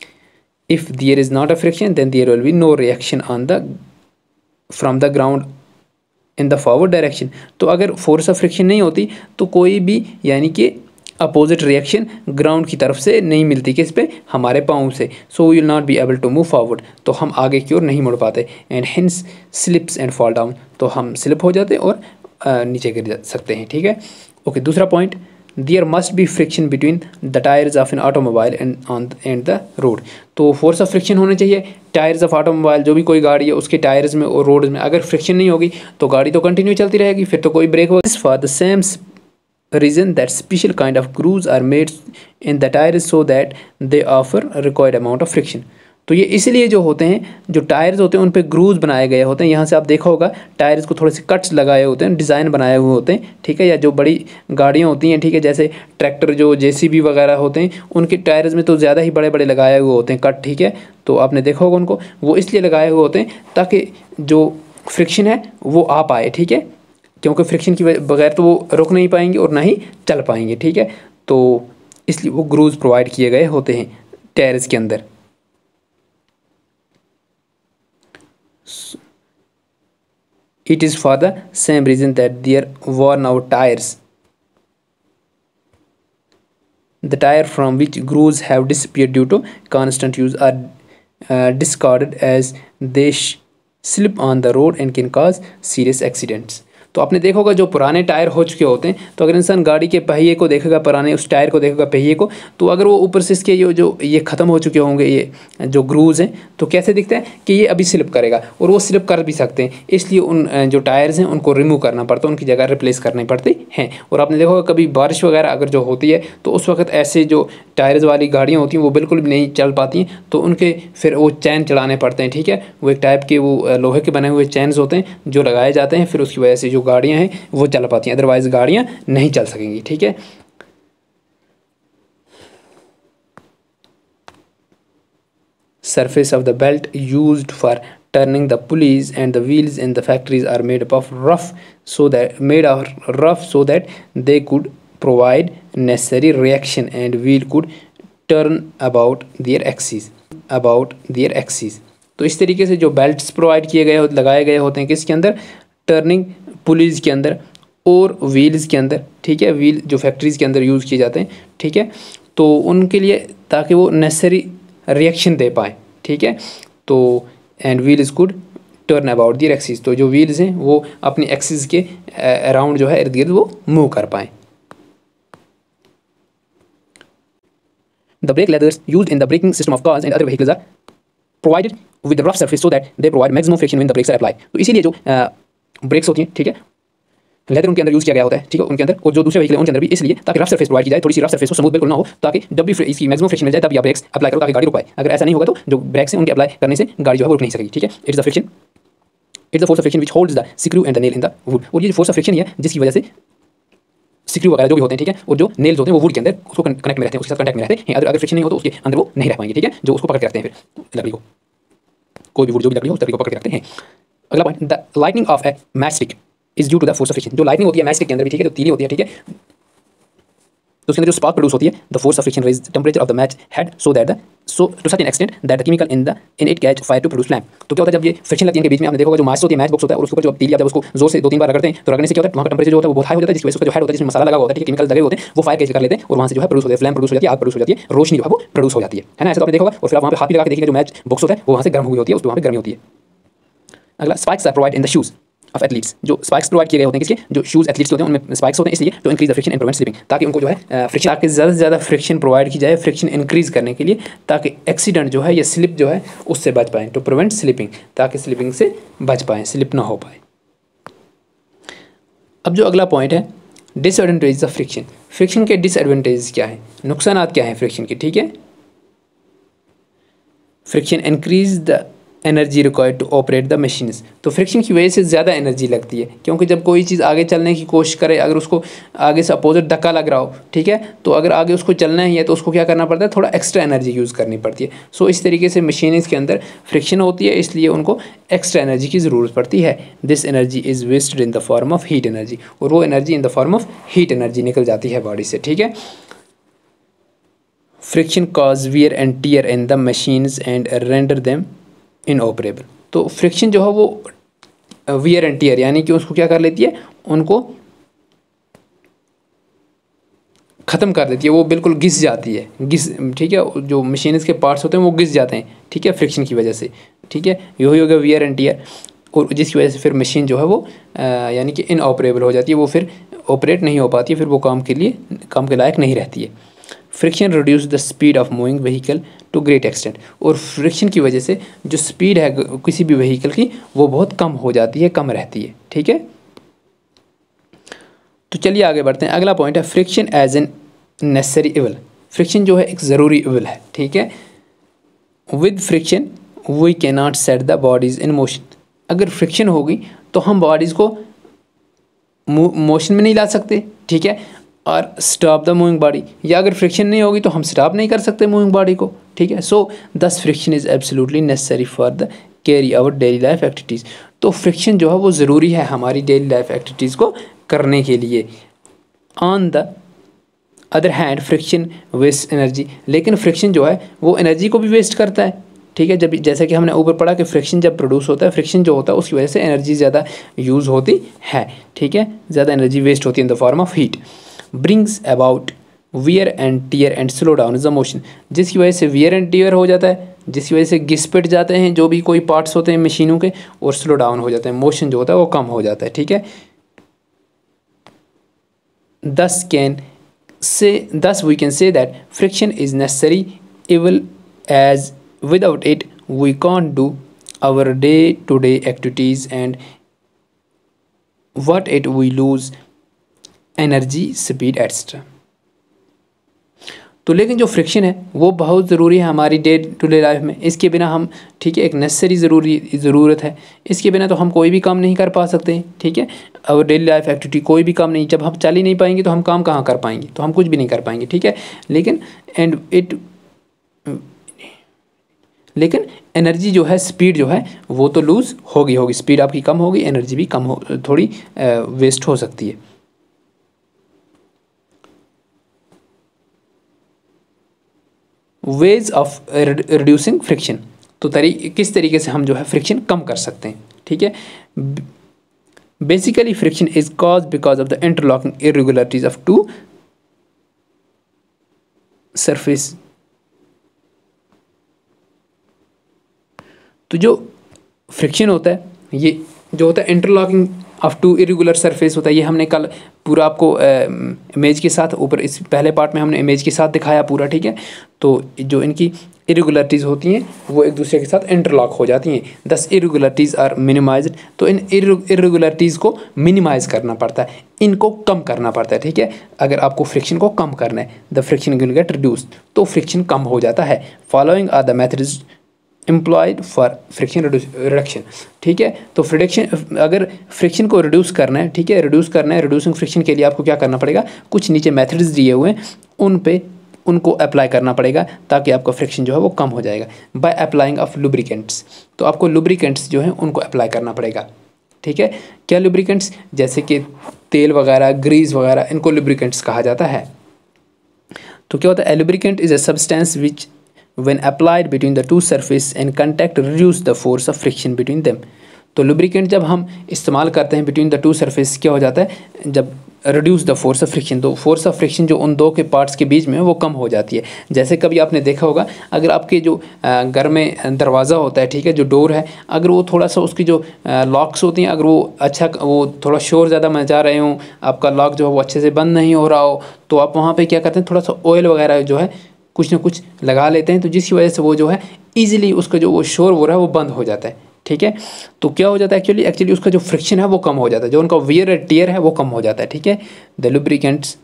If there is not a friction then there will be no reaction on the from the ground in the forward direction. तो अगर फोर्स ऑफ फ्रिक्शन नहीं होती तो कोई भी यानी कि अपोजिट रिएक्शन ग्राउंड की तरफ से नहीं मिलती, किस पे? हमारे पाँव से। So we will not be able to move forward, तो हम आगे की ओर नहीं मुड़ पाते। And hence slips and fall down, तो हम स्लिप हो जाते और आ, नीचे गिर जा सकते हैं, ठीक है, ओके। दूसरा point, there must be friction between the tyres of an automobile and on and the road. तो फोर्स ऑफ फ्रिक्शन होने चाहिए टायर्स ऑफ ऑटोमोबाइल, जो भी कोई गाड़ी है उसके टायर्स में और रोड में। अगर फ्रिक्शन नहीं होगी तो गाड़ी तो कंटिन्यू चलती रहेगी, फिर तो कोई ब्रेक होगा। For the same reason that special kind of grooves are made in the tires so that they offer required amount of friction। तो ये इसलिए जो होते हैं, जो टायर्स होते हैं उन पे ग्रूव्स बनाए गए होते हैं। यहाँ से आप देखा होगा टायर्स को थोड़े से कट्स लगाए होते हैं, डिज़ाइन बनाए हुए होते हैं, ठीक है। या जो बड़ी गाड़ियाँ होती हैं, ठीक है, जैसे ट्रैक्टर, जो जेसीबी वगैरह होते हैं, उनके टायर्स में तो ज़्यादा ही बड़े बड़े लगाए हुए होते हैं कट, ठीक है। तो आपने देखा होगा उनको, वो इसलिए लगाए हुए होते हैं ताकि जो फ्रिक्शन है वो आ पाए, ठीक है, क्योंकि फ्रिक्शन की बगैर तो वो रुक नहीं पाएंगे और ना ही चल पाएंगे, ठीक है। तो इसलिए वो ग्रूव्स प्रोवाइड किए गए होते हैं टायर्स के अंदर। It is for the same reason that there worn out tires, the tire from which grooves have disappeared due to constant use are uh, discarded as they slip on the road and can cause serious accidents। तो आपने देखा होगा जो पुराने tyre हो चुके होते हैं, तो अगर इंसान गाड़ी के पहिए को देखेगा, पुराने उस टायर को देखेगा, पहिए को, तो अगर वो ऊपर से इसके जो जो ये ख़त्म हो चुके होंगे, ये जो ग्रूव्स हैं, तो कैसे दिखता है कि ये अभी स्लिप करेगा, और वो स्लिप कर भी सकते हैं। इसलिए उन जो टायर्स हैं उनको रिमूव करना पड़ता है, उनकी जगह रिप्लेस करनी पड़ती हैं। और आपने देखा होगा कभी बारिश वगैरह अगर जो होती है तो उस वक्त ऐसे जो टायर्स वाली गाड़ियाँ होती हैं वो बिल्कुल भी नहीं चल पाती हैं, तो उनके फिर वो चैन चलाने पड़ते हैं, ठीक है। वो एक टाइप के वो लोहे के बने हुए चैन्स होते हैं जो लगाए जाते हैं, फिर उसकी वजह से जो गाड़ियाँ हैं वो चल पाती हैं, अदरवाइज गाड़ियाँ नहीं चल सकेंगी, ठीक है। Surface of the belt used for turning the pulleys and the wheels in the factories are made of rough so that made of rough so that they could provide necessary reaction and wheel could turn about their axis about their axis। तो इस तरीके से जो belts provide किए गए लगाए गए होते हैं किसके अंदर? टर्निंग पुलीज के अंदर और व्हील्स के अंदर, ठीक है, व्हील जो फैक्ट्रीज़ के अंदर यूज़ किए जाते हैं, ठीक है। तो उनके लिए ताकि वो नेसेसरी रिएक्शन दे पाएँ, ठीक है। तो and wheels could turn about their axis, तो जो व्हील्स हैं वो अपनी एक्सिस के अराउंड जो है इर्द गिर्द वो मूव कर पाएँ। The brake ladders used in the braking system of cars and other vehicles are provided with the rough surface so that they provide maximum friction when the brakes are applied। तो इसीलिए जो breaks होती हैं, ठीक है, leather उनके अंदर use किया गया होता है, ठीक है, उनके अंदर, और जो दूसरे व्हीकल हैं उनके अंदर भी, इसलिए ताकि रफ सरफेस प्रोवाइड की जाए, थोड़ी सी रफ सरफेस हो, स्मूथ बिल्कुल ना हो, ताकि जब भी इसकी मैक्सिमम फ्रिक्शन मिल जाए तब आप ब्रेक्स अप्लाई करो ताकि गाड़ी रुक पाए। अगर ऐसा नहीं होगा तो जो ब्रेक्स हैं उनके अप्लाई करने से गाड़ी जो है वो रुक नहीं सकेगी, ठीक है। It's the friction it's the force of friction which holds the screw and the nail in the wood. और ये फोर्स ऑफ फ्रिक्शन है जिसकी वजह से स्क्रू वगैरह जो भी होते हैं, ठीक है, और जो नेल्स होते हैं वो वुड के अंदर उसको कनेक्ट में रहते हैं, उसके साथ कनेक्ट में रहते हैं। अगर अगर फ्रिक्शन नहीं हो तो उसके अंदर वो नहीं रह पाएंगे, ठीक है, जो उसको पकड़ के रखते हैं फिर लकड़ी को, कोई भी वुड जो भी लकड़ी हो उस लकड़ी को पकड़ के रखते हैं। अगला point, the lightning of a match stick is due to the force of friction. जो लाइटनिंग होती है मैच स्टिक के अंदर भी, ठीक है, जो तीली होती है, ठीक है, तो उसके अंदर जो स्पार्क प्रोड्यूस होती है, the force of friction raise temperature of the match head so that the so to such an extent that the chemical in the in it catch fire to produce flame. तो क्या होता है जब ये friction लगती है इनके बीच में, आपने देखा होगा जो मैच होती है, मैच बॉक्स होता है, और उसके ऊपर जो तीली आता है उसको जोर से दो तीन बार रगड़ते हैं, तो रगड़ने से क्या होता है वहाँ का टेम्परेचर जो होता है वो बहुत हाई हो जाता है, जिसकी वजह से उसका जो हेड होता है जिसमें मसाला लगा होता है, ठीक है, केमिकल लगे होते हैं, वो फायर कैच कर लेते हैं और वहाँ से जो है प्रोड्यूस होता है, फ्लैम प्रोड्यूस हो जाती है, आग प्रोड्यूस हो जाती है, रोशनी जो है वो प्रोड्यूस हो जाती है, है ना। ऐसा तो आपने देखा होगा। और फिर आप वहाँ पे हाथ भी लगा के देखिए जो मैच बॉक्स होता है वो वहाँ से गर्म हुई होती है, उस वहाँ पे गर्मी होती है। अगला, spikes are provide in the shoes of athletes. जो स्पाइक्स प्रोवाइड किए गए होते हैं किसके, जो शूज एथलीट्स होते हैं उनमें स्पाइक्स होते हैं, इसलिए to increase the friction and prevent slipping, ताकि उनको जो है फ्रिक्शन ताकि ज़्यादा से ज़्यादा फ्रिक्शन प्रोवाइड की जाए, फ्रिक्शन इंक्रीज करने के लिए, ताकि एक्सीडेंट जो है या स्लिप जो है उससे बच पाएँ, टू प्रिवेंट स्लिपिंग, ताकि स्लिपिंग से बच पाएँ, स्लिप ना हो पाए। अब जो अगला पॉइंट है, डिसएडवांटेज ऑफ फ्रिक्शन। फ्रिक्शन के डिसएडवांटेज क्या है, नुकसान क्या हैं फ्रिक्शन के, ठीक है। Friction increase the energy required to operate the machines. तो फ्रिक्शन की वजह से ज़्यादा एनर्जी लगती है, क्योंकि जब कोई चीज़ आगे चलने की कोशिश करे, अगर उसको आगे से अपोजिट धक्का लग रहा हो, ठीक है, तो अगर आगे उसको चलना ही है तो उसको क्या करना पड़ता है, थोड़ा एक्स्ट्रा एनर्जी यूज़ करनी पड़ती है। सो इस तरीके से मशीन्स के अंदर फ्रिक्शन होती है, इसलिए उनको एक्स्ट्रा एनर्जी की ज़रूरत पड़ती है। This energy is wasted in the form of heat energy, और वो energy in the form of heat energy निकल जाती है बॉडी से, ठीक है। Friction cause wear and tear in the machines and render them inoperable. तो फ्रिक्शन जो है वो वियर एंड टियर यानी कि उसको क्या कर लेती है, उनको ख़त्म कर देती है, वो बिल्कुल घिस जाती है, घिस, ठीक है, जो मशीन्स के पार्ट्स होते हैं वो घिस जाते हैं, ठीक है, फ्रिक्शन की वजह से, ठीक है, यही हो गया वियर एंड टियर, और जिसकी वजह से फिर मशीन जो है वो यानी कि इनऑपरेबल हो जाती है, वो फिर ऑपरेट नहीं हो पाती है, फिर वो काम के लिए काम के लायक नहीं रहती है। Friction reduce the speed of moving vehicle to great extent, और फ्रिक्शन की वजह से जो स्पीड है किसी भी व्हीकल की वो बहुत कम हो जाती है, कम रहती है, ठीक है। तो चलिए आगे बढ़ते हैं। अगला पॉइंट है friction as an necessary evil. Friction जो है एक ज़रूरी इवल है, ठीक है। With friction we can not set the bodies in motion. अगर फ्रिक्शन होगी तो हम बॉडीज़ को मोशन में नहीं ला सकते, ठीक है, और स्टॉप द मूविंग बॉडी, या अगर फ्रिक्शन नहीं होगी तो हम स्टॉप नहीं कर सकते मूविंग बॉडी को, ठीक है। So thus friction is absolutely necessary for the carry our daily life activities. तो फ्रिक्शन जो है वो ज़रूरी है हमारी डेली लाइफ एक्टिविटीज़ को करने के लिए। On the other hand friction waste energy, लेकिन फ्रिक्शन जो है वो एनर्जी को भी वेस्ट करता है, ठीक है। जब जैसे कि हमने ऊपर पढ़ा कि फ्रिक्शन जब प्रोड्यूस होता है, फ्रिक्शन जो होता है उसकी वजह से एनर्जी ज़्यादा यूज़ होती है, ठीक है, ज़्यादा एनर्जी वेस्ट होती है in the form of heat. Brings about wear and tear and slow down the motion, जिसकी वजह से वियर एंड टियर हो जाता है, जिसकी वजह से घिस पिट जाते हैं जो भी कोई पार्ट्स होते हैं मशीनों के, और स्लो डाउन हो जाते हैं, मोशन जो होता है वो कम हो जाता है, ठीक है। दस can say thus we can say that friction is necessary evil as without it we can't do our day to day activities and what it we lose energy speed etcetera। तो लेकिन जो फ्रिक्शन है वो बहुत ज़रूरी है हमारी day to day life में, इसके बिना हम, ठीक है, एक नेसेसरी ज़रूरी ज़रूरत है, इसके बिना तो हम कोई भी काम नहीं कर पा सकते, ठीक है। और डेली लाइफ एक्टिविटी कोई भी काम नहीं, जब हम चल ही नहीं पाएंगे तो हम काम कहाँ कर पाएंगे, तो हम कुछ भी नहीं कर पाएंगे, ठीक है। लेकिन एंड इट लेकिन एनर्जी जो है, स्पीड जो है वो तो लूज़ होगी होगी स्पीड आपकी कम होगी, एनर्जी भी कम हो, थोड़ी वेस्ट हो सकती है। वेज ऑफ रिड्यूसिंग फ्रिक्शन, तो तरी किस तरीके से हम जो है फ्रिक्शन कम कर सकते हैं, ठीक है। Basically friction is cause because of the interlocking irregularities of two surface. तो जो फ्रिक्शन होता है ये जो होता है interlocking of two irregular surface होता है, ये हमने कल पूरा आपको इमेज के साथ ऊपर इस पहले पार्ट में हमने इमेज के साथ दिखाया पूरा, ठीक है। तो जो इनकी इरेगुलरिटीज़ होती हैं वो एक दूसरे के साथ इंटरलॉक हो जाती हैं, दस इरेगुलरिटीज़ आर मिनिमाइज्ड। तो इन इरेगुलरिटीज़ को मिनिमाइज़ करना पड़ता है, इनको कम करना पड़ता है, ठीक है। अगर आपको फ्रिक्शन को कम करना है, the friction will get reduced, तो फ्रिक्शन कम हो जाता है। Following are the methods employed for friction reduction, ठीक है। तो फ्रिक्शन, अगर फ्रिक्शन को रिड्यूस करना है, ठीक है, रिड्यूस करना है, रिड्यूसिंग फ्रिक्शन के लिए आपको क्या करना पड़ेगा, कुछ नीचे मेथड्स दिए हुए हैं उन पे उनको अप्लाई करना पड़ेगा ताकि आपका फ्रिक्शन जो है वो कम हो जाएगा। बाय अप्लाइंग ऑफ लुब्रिकेंट्स, तो आपको लुब्रिकेंट्स जो हैं उनको अप्लाई करना पड़ेगा, ठीक है। क्या लुब्रिकेंट्स, जैसे कि तेल वगैरह, ग्रीस वगैरह, इनको लुब्रिकेंट्स कहा जाता है। तो क्या होता है, lubricant is a substance which when applied between the two surface and contact reduce the force of friction between them। तो लुब्रिकेंट जब हम इस्तेमाल करते हैं बिटवीन द टू सरफेस, क्या हो जाता है, जब reduce the force of friction, तो फोर्स ऑफ फ्रिक्शन जो उन दो के पार्ट्स के बीच में है वो कम हो जाती है। जैसे कभी आपने देखा होगा, अगर आपके जो घर में दरवाज़ा होता है, ठीक है, जो डोर है, अगर वो थोड़ा सा उसकी जो लॉक्स होती हैं, अगर वो अच्छा वो थोड़ा शोर ज़्यादा मचा रहे हों, आपका लॉक जो है वो अच्छे से बंद नहीं हो रहा हो, तो आप वहाँ पर क्या करते हैं, थोड़ा सा ऑयल वगैरह जो है कुछ ना कुछ लगा लेते हैं, तो जिसकी वजह से वो जो है ईजिली उसका जो वो शोर हो रहा है वो बंद हो जाता है, ठीक है। तो क्या हो जाता है, एक्चुअली एक्चुअली उसका जो फ्रिक्शन है वो कम हो जाता है, जो उनका वियर एंड टियर है वो कम हो जाता है, ठीक है। The lubricants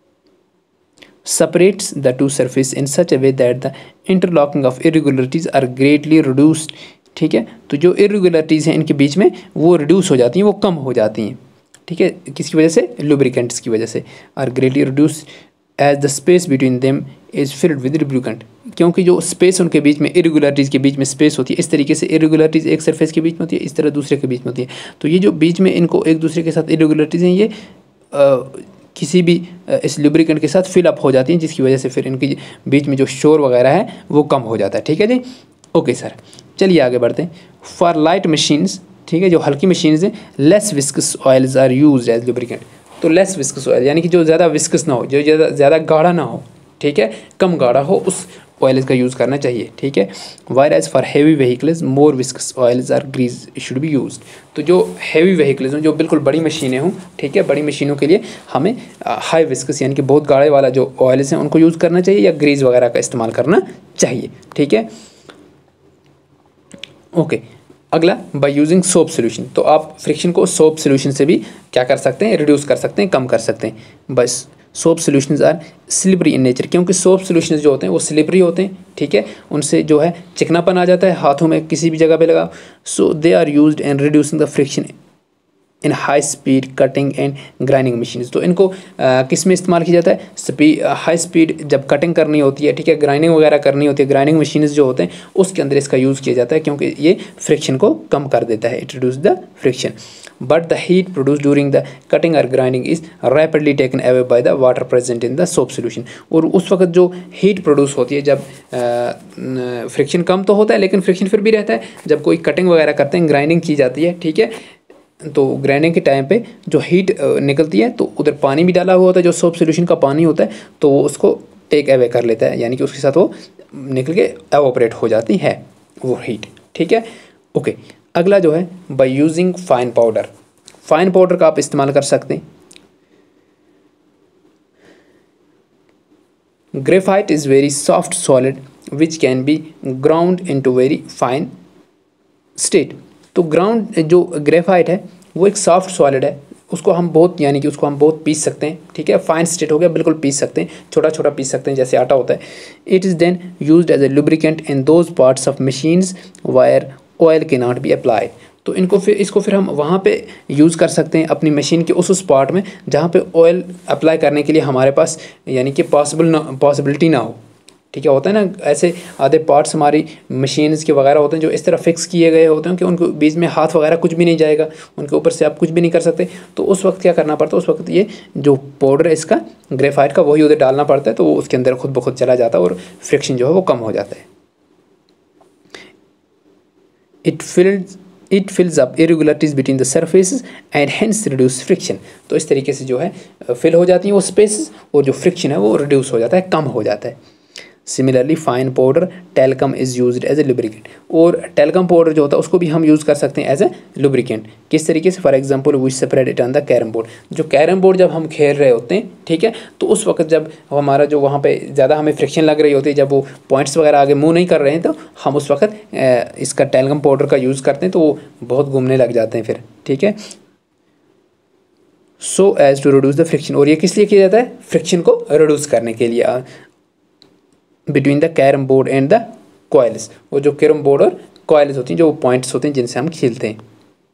separates the two surface in such a way that the interlocking of irregularities are greatly reduced, ठीक है। तो जो irregularities हैं इनके बीच में वो reduce हो जाती हैं, वो कम हो जाती हैं, ठीक है। किसकी वजह से, lubricants की वजह से। are greatly reduced as the space between them is filled with lubricant, क्योंकि जो स्पेस उनके बीच में, इरेगुलरिटीज़ के बीच में स्पेस होती है, इस तरीके से इरेगुलरिटीज़ एक सरफेस के बीच में होती है, इस तरह दूसरे के बीच में होती है। तो ये जो बीच में इनको एक दूसरे के साथ इरेगुलरिटीज़ हैं, ये आ, किसी भी आ, इस लुब्रिकेंट के साथ फिल अप हो जाती हैं, जिसकी वजह से फिर इनके बीच में जो शोर वगैरह है वो कम हो जाता है, ठीक है जी। ओके सर, चलिए आगे बढ़ते हैं। फॉर लाइट मशीन्स, ठीक है, जो हल्की मशीन्स हैं, less viscous oils are used as lubricant. तो लेस विस्कस ऑयल यानी कि जो ज़्यादा विस्कस ना हो, जो ज़्यादा ज़्यादा गाढ़ा ना हो, ठीक है, कम गाढ़ा हो, उस ऑयल्स का यूज़ करना चाहिए, ठीक है। Whereas for heavy vehicles more viscous oils or grease should be used. तो जो हैवी व्हीकल्स हों, जो बिल्कुल बड़ी मशीनें हों, ठीक है, बड़ी मशीनों के लिए हमें हाई विस्कस यानी कि बहुत गाढ़े वाला जो ऑयल्स हैं उनको यूज़ करना चाहिए, या ग्रीस वगैरह का इस्तेमाल करना चाहिए, ठीक है। ओके, अगला, बाय यूजिंग सोप सोल्यूशन। तो आप फ्रिक्शन को सोप सोल्यूशन से भी क्या कर सकते हैं, रिड्यूस कर सकते हैं, कम कर सकते हैं। बस soap solutions are slippery in nature, क्योंकि सोप सोल्यूशंस जो होते हैं वो स्लिपरी होते हैं, ठीक है, उनसे जो है चिकनापन आ जाता है, हाथों में किसी भी जगह पे लगा। So they are used in reducing the friction in high speed cutting and grinding machines. तो इनको किस में इस्तेमाल किया जाता है, स्पीड हाई स्पीड जब कटिंग करनी होती है, ठीक है, ग्राइंडिंग वगैरह करनी होती है, ग्राइंडिंग मशीन्स जो होते हैं उसके अंदर इसका यूज़ किया जाता है, क्योंकि ये फ्रिक्शन को कम कर देता है, it reduce the friction. But the heat produce during the cutting और grinding is rapidly taken away by the water present in the soap solution. और उस वक्त जो हीट प्रोड्यूस होती है, जब फ्रिक्शन कम तो होता है लेकिन फ्रिक्शन फिर भी रहता है, जब कोई कटिंग वगैरह करते हैं, ग्राइंडिंग की जाती है, ठीक है, तो ग्राइंडिंग के टाइम पे जो हीट निकलती है, तो उधर पानी भी डाला हुआ होता है, जो सोप सोल्यूशन का पानी होता है, तो वो उसको टेक अवे कर लेता है, यानी कि उसके साथ वो निकल के एवोपरेट हो जाती है वो हीट, ठीक है। ओके, अगला जो है by using fine powder. Fine powder का आप इस्तेमाल कर सकते हैं। Graphite is very soft solid which can be ground into very fine state. तो ग्राउंड जो ग्रेफाइट है वो एक सॉफ्ट सॉलिड है, उसको हम बहुत यानी कि उसको हम बहुत पीस सकते हैं, ठीक है, फाइन स्टेट हो गया, बिल्कुल पीस सकते हैं, छोटा छोटा पीस सकते हैं जैसे आटा होता है। It is then used as a lubricant in those parts of machines where oil can not be applied. तो इनको फिर इसको फिर हम वहाँ पे यूज़ कर सकते हैं अपनी मशीन के उस उस पार्ट में जहाँ पे ऑयल अप्लाई करने के लिए हमारे पास यानी कि पॉसिबल ना पॉसिबिलिटी ना हो, ठीक है। होता है ना, ऐसे आधे पार्ट्स हमारी मशीन्स के वगैरह होते हैं जो इस तरह फिक्स किए गए होते हैं कि उनको बीच में हाथ वगैरह कुछ भी नहीं जाएगा, उनके ऊपर से आप कुछ भी नहीं कर सकते। तो उस वक्त क्या करना पड़ता है, उस वक्त ये जो पाउडर है इसका ग्रेफाइट का वही उधर डालना पड़ता है, तो वो उसके अंदर खुद ब खुद चला जाता है और फ्रिक्शन जो है वो कम हो जाता है। It fills it fills up irregularities between the surfaces and hence reduce friction. तो इस तरीके से जो है फिल हो जाती हैं वो स्पेस और जो फ्रिक्शन है वो रिड्यूस हो जाता है, कम हो जाता है। Similarly fine powder talcum is used as a lubricant, और टेल्कम पाउडर जो होता है उसको भी हम यूज़ कर सकते हैं एज ए लुब्रिकेंट। किस तरीके से? For example we spread it on the carrom board. जो कैरम बोर्ड जब हम खेल रहे होते हैं, ठीक है, तो उस वक्त जब हमारा जो वहाँ पे ज़्यादा हमें फ्रिक्शन लग रही होती है, जब वो पॉइंट्स वगैरह आगे मूव नहीं कर रहे हैं, तो हम उस वक्त इसका टेल्कम पाउडर का यूज़ करते हैं, तो वो बहुत घूमने लग जाते हैं फिर, ठीक है। So as to reduce the friction, और ये किस लिए किया जाता है? फ्रिक्शन को रिड्यूस करने के लिए between the carrom board and the coins. वो जो कैरम बोर्ड और कॉइल्स होती हैं, जो पॉइंट्स होते हैं जिनसे हम खेलते हैं।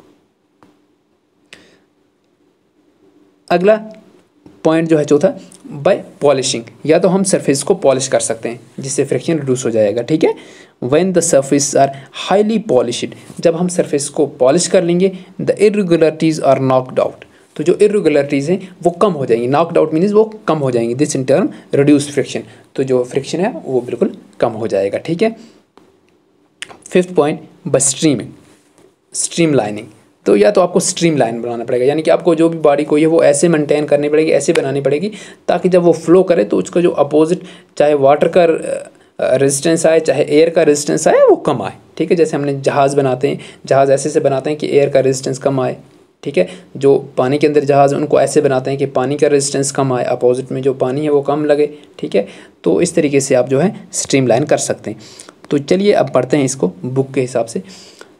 अगला पॉइंट जो है चौथा, बाय पॉलिशिंग, या तो हम सरफेस को पॉलिश कर सकते हैं जिससे फ्रिक्शन रिड्यूस हो जाएगा, ठीक है। When the surface are highly polished, जब हम सरफेस को पॉलिश कर लेंगे, the irregularities are knocked out, तो जो इरेगुलरिटीज़ हैं वो कम हो जाएंगी। नॉकड आउट मीन्स वो कम हो जाएंगी। This in term reduce friction, तो जो फ्रिक्शन है वो बिल्कुल कम हो जाएगा, ठीक है। Fifth point, by streaming, streamlining, तो या तो आपको स्ट्रीम लाइन बनाना पड़ेगा, यानी कि आपको जो भी बॉडी को है वो ऐसे मेंटेन करनी पड़ेगी, ऐसे बनानी पड़ेगी ताकि जब वो फ्लो करे तो उसका जो अपोजिट, चाहे वाटर का रेजिस्टेंस आए चाहे एयर का रेजिस्टेंस आए, वो कम आए, ठीक है। जैसे हमने जहाज़ बनाते हैं, जहाज़ ऐसे से बनाते हैं कि एयर का रेजिस्टेंस कम आए, ठीक है। जो पानी के अंदर जहाज़ है उनको ऐसे बनाते हैं कि पानी का रेजिस्टेंस कम आए, अपोजिट में जो पानी है वो कम लगे, ठीक है। तो इस तरीके से आप जो है स्ट्रीम लाइन कर सकते हैं। तो चलिए अब पढ़ते हैं इसको बुक के हिसाब से।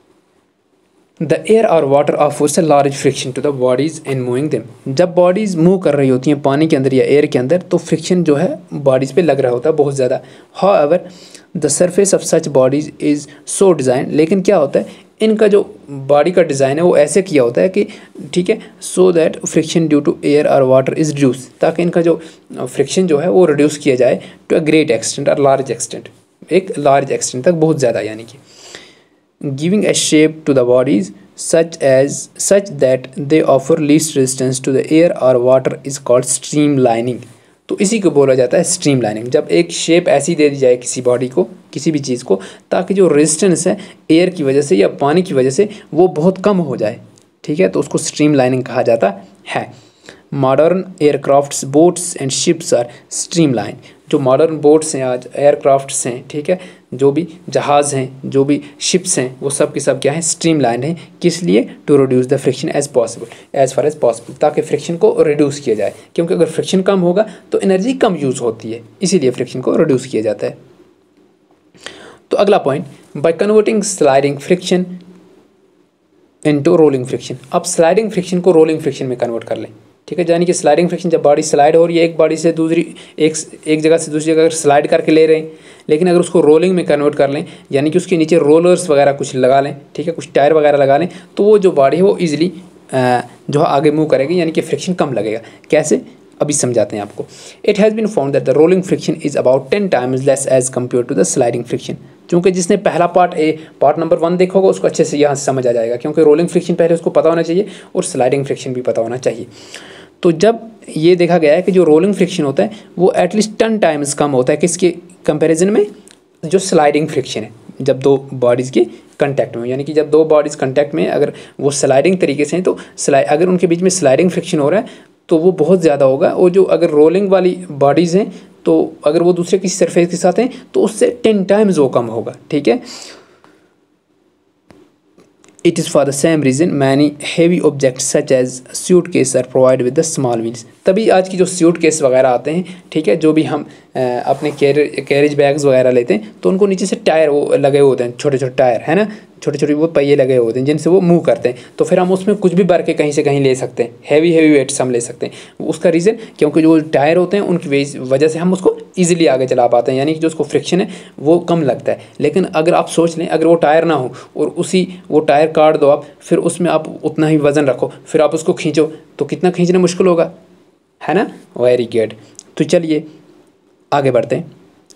द एयर और water offers a large friction to the bodies in moving them, जब बॉडीज़ मूव कर रही होती हैं पानी के अंदर या एयर के अंदर, तो फ्रिक्शन जो है बॉडीज़ पे लग रहा होता है बहुत ज़्यादा। However the surface of such bodies is so design, लेकिन क्या होता है, इनका जो बॉडी का डिज़ाइन है वो ऐसे किया होता है कि, ठीक है, so that friction due to air और वाटर इज़ रिड्यूस, ताकि इनका जो फ्रिक्शन जो है वो रिड्यूस किया जाए टू अ ग्रेट एक्सटेंट और लार्ज एक्सटेंट, एक लार्ज एक्सटेंट तक, बहुत ज़्यादा, यानी कि giving a shape to the bodies such as such that they offer least resistance to the air or water is called streamlining। तो इसी को बोला जाता है स्ट्रीमलाइनिंग, जब एक शेप ऐसी दे दी जाए किसी बॉडी को, किसी भी चीज़ को, ताकि जो रेजिस्टेंस है एयर की वजह से या पानी की वजह से वो बहुत कम हो जाए, ठीक है, तो उसको स्ट्रीमलाइनिंग कहा जाता है। Modern aircrafts, boats and ships are streamline, जो मॉडर्न बोट्स हैं आज, एयरक्राफ्ट्स हैं, ठीक है, जो भी जहाज़ हैं, जो भी शिप्स हैं, वो सब के सब क्या है, स्ट्रीमलाइन है। किस लिए? To reduce the friction as possible, as far as possible, ताकि फ्रिक्शन को रिड्यूस किया जाए, क्योंकि अगर फ्रिक्शन कम होगा तो एनर्जी कम यूज़ होती है, इसीलिए फ्रिक्शन को रिड्यूस किया जाता है। तो अगला point, by converting sliding friction into rolling friction, अब स्लाइडिंग फ्रिक्शन को रोलिंग फ्रिक्शन में कन्वर्ट कर लें, ठीक है। यानी कि स्लाइडिंग फ्रिक्शन, जब बॉडी स्लाइड हो रही है एक बॉडी से दूसरी, एक एक जगह से दूसरी जगह स्लाइड करके ले रहे हैं, लेकिन अगर उसको रोलिंग में कन्वर्ट कर लें, यानी कि उसके नीचे रोलर्स वगैरह कुछ लगा लें, ठीक है, कुछ टायर वगैरह लगा लें, तो वो जो बॉडी है वो ईजिली जो है आगे मूव करेगी, यानी कि फ्रिक्शन कम लगेगा। कैसे? अभी समझाते हैं आपको। It has been found that the rolling friction is about ten times less as compare to the sliding friction. क्योंकि जिसने पहला part A part number one देखा होगा उसको अच्छे से यहाँ से समझ आ जाएगा, क्योंकि रोलिंग फ्रिक्शन पहले उसको पता होना चाहिए और स्लाइडिंग फ्रिक्शन भी पता होना चाहिए। तो जब ये देखा गया है कि जो रोलिंग फ्रिक्शन होता है वो एटलीस्ट टेन टाइम्स कम होता है किसके कंपैरिजन में, जो स्लाइडिंग फ्रिक्शन है, जब दो बॉडीज़ के कांटेक्ट में, यानी कि जब दो बॉडीज़ कांटेक्ट में अगर वो स्लाइडिंग तरीके से हैं, तो स्लाइड अगर उनके बीच में स्लाइडिंग फ्रिक्शन हो रहा है तो वो बहुत ज़्यादा होगा, और जो अगर रोलिंग वाली बॉडीज़ हैं तो अगर वो दूसरे किसी सरफेस के साथ हैं तो उससे टेन टाइम्स वो कम होगा, ठीक है। It is for the same reason many heavy objects such as suitcase are provided with the small wheels। तभी आज की जो suitcase वगैरह आते हैं, ठीक है, जो भी हम आ, अपने कैरेज कैरेज बैग्स वगैरह लेते हैं तो उनको नीचे से टायर वो लगे होते हैं, छोटे छोटे टायर, है ना, छोटे छोटे वो पहिए लगे होते हैं जिनसे वो मूव करते हैं, तो फिर हम उसमें कुछ भी भर के कहीं से कहीं ले सकते हैं, हैवी हैवी वेट्स हम ले सकते हैं। उसका रीज़न क्योंकि जो टायर होते हैं उनकी वजह से हम उसको ईजिली आगे चला पाते हैं, यानी कि जो उसको फ्रिक्शन है वो कम लगता है। लेकिन अगर आप सोच लें, अगर वो टायर ना हो और उसी वो टायर काट दो आप, फिर उसमें आप उतना ही वज़न रखो, फिर आप उसको खींचो तो कितना खींचना मुश्किल होगा, है ना। Very good. तो चलिए आगे बढ़ते हैं।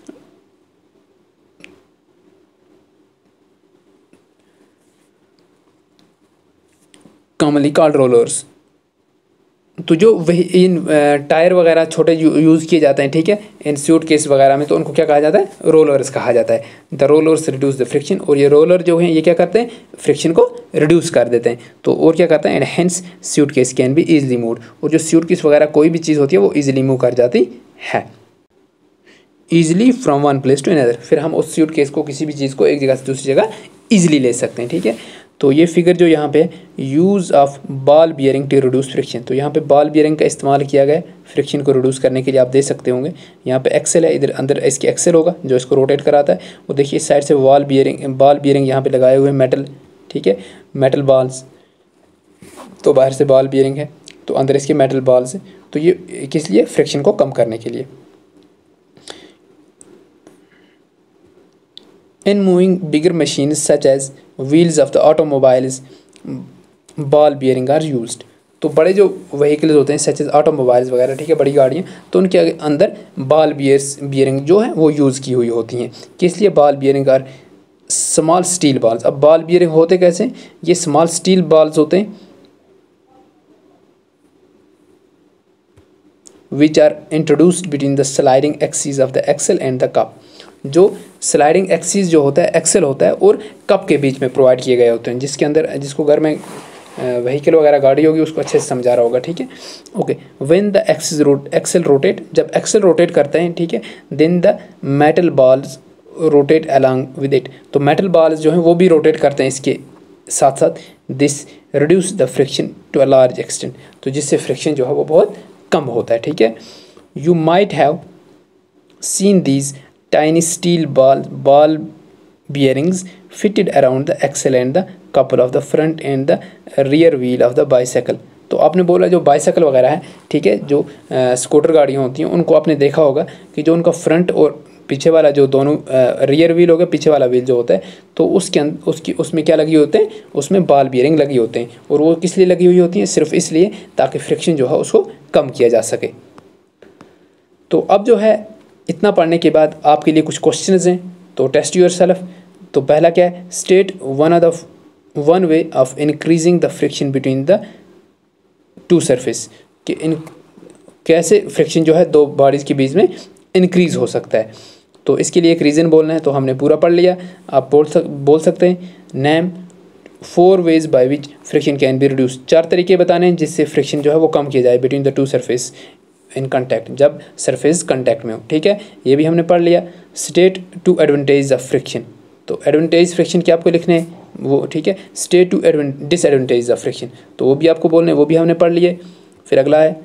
कॉमनली कॉल्ड रोलर्स, तो जो वही इन टायर वगैरह छोटे यूज़ किए जाते हैं, ठीक है, इन सूटकेस वगैरह में, तो उनको क्या कहा जाता है, रोलर्स कहा जाता है। The rollers reduce the friction, और ये रोलर जो हैं ये क्या करते हैं, फ्रिक्शन को रिड्यूस कर देते हैं। तो और क्या करते हैं, and hence suitcase can be easily moved, और जो सूटकेस वगैरह कोई भी चीज़ होती है वो इजीली मूव कर जाती है। Easily from one place to another, फिर हम उस सूट केस को किसी भी चीज़ को एक जगह से दूसरी जगह ईजिली ले सकते हैं, ठीक है। तो ये फिगर जो यहाँ पे use of ball bearing to reduce friction, तो यहाँ पे बॉल बियरिंग का इस्तेमाल किया गया फ्रिक्शन को रिड्यूस करने के लिए। आप देख सकते होंगे यहाँ पे एक्सेल है, इधर अंदर इसके एक्सेल होगा जो इसको रोटेट कराता है। वो देखिए इस साइड से बॉल बियरिंग बॉल बियरिंग यहाँ पे लगाए हुए मेटल, ठीक है, मेटल बॉल्स, तो बाहर से बॉल बियरिंग है तो अंदर इसके मेटल बॉल्स है। तो ये किस लिए, फ्रिक्शन को कम करने के लिए। In moving bigger machines such as wheels of the automobiles, ball bearing are used। तो बड़े जो व्हीकल्स होते हैं सच एज ऑटोमोबाइल्स वगैरह, ठीक है, बड़ी गाड़ियाँ, तो उनके अंदर बॉल बियर्स बियरिंग जो है वो यूज़ की हुई होती हैं। किस लिए, ball bearing are small steel balls. अब बॉल बियरिंग होते कैसे, ये स्मॉल स्टील बॉल्स होते हैं which are introduced between the sliding axis of the axle and the cup. जो स्लाइडिंग एक्सिस जो होता है एक्सेल होता है और कप के बीच में प्रोवाइड किए गए होते हैं, जिसके अंदर, जिसको घर में व्हीकल वगैरह गाड़ी होगी उसको अच्छे से समझा रहा होगा, ठीक है। Okay, when the axis rot axle rotate, जब एक्सेल रोटेट करते हैं, ठीक है, then the metal balls rotate along with it. तो मेटल बॉल्स जो हैं वो भी रोटेट करते हैं इसके साथ साथ। This reduce the friction to a large extent, तो जिससे फ्रिक्शन जो है वो बहुत कम होता है, ठीक है। You might have seen these tiny steel ball ball bearings fitted around the axle and the couple of the front and the rear wheel of the bicycle। तो आपने बोला जो बाइसाइकिल वगैरह है, ठीक है, जो स्कूटर गाड़ियाँ होती हैं उनको आपने देखा होगा कि जो उनका फ्रंट और पीछे वाला जो दोनों रियर व्हील हो गया, पीछे वाला व्हील जो होता है, तो उसके अंदर उसकी उसमें क्या लगी होते हैं, उसमें बॉल बियरिंग लगी होते हैं। और वो किस लिए लगी हुई होती हैं, सिर्फ इसलिए ताकि फ्रिक्शन जो है उसको कम किया जा सके। तो अब जो है इतना पढ़ने के बाद आपके लिए कुछ क्वेश्चंस हैं, तो टेस्ट योर सेल्फ। तो पहला क्या है, state one of the one way of increasing the friction between the two surface, कि इन कैसे फ्रिक्शन जो है दो बॉडीज़ के बीच में इंक्रीज़ हो सकता है। तो इसके लिए एक रीज़न बोलना है, तो हमने पूरा पढ़ लिया। आप बोल सक बोल सकते हैं name four ways by which friction can be reduce, चार तरीके बताने हैं जिससे फ्रिक्शन जो है वो कम किया जाए between the two surface in contact, जब सरफेस कंटैक्ट में हो, ठीक है, ये भी हमने पढ़ लिया। State two advantage of friction, तो एडवांटेज फ्रिक्शन के आपको लिखने हैं वो, ठीक है। State two disadvantage of friction, तो वो भी आपको बोलने, वो भी हमने पढ़ लिए। फिर अगला है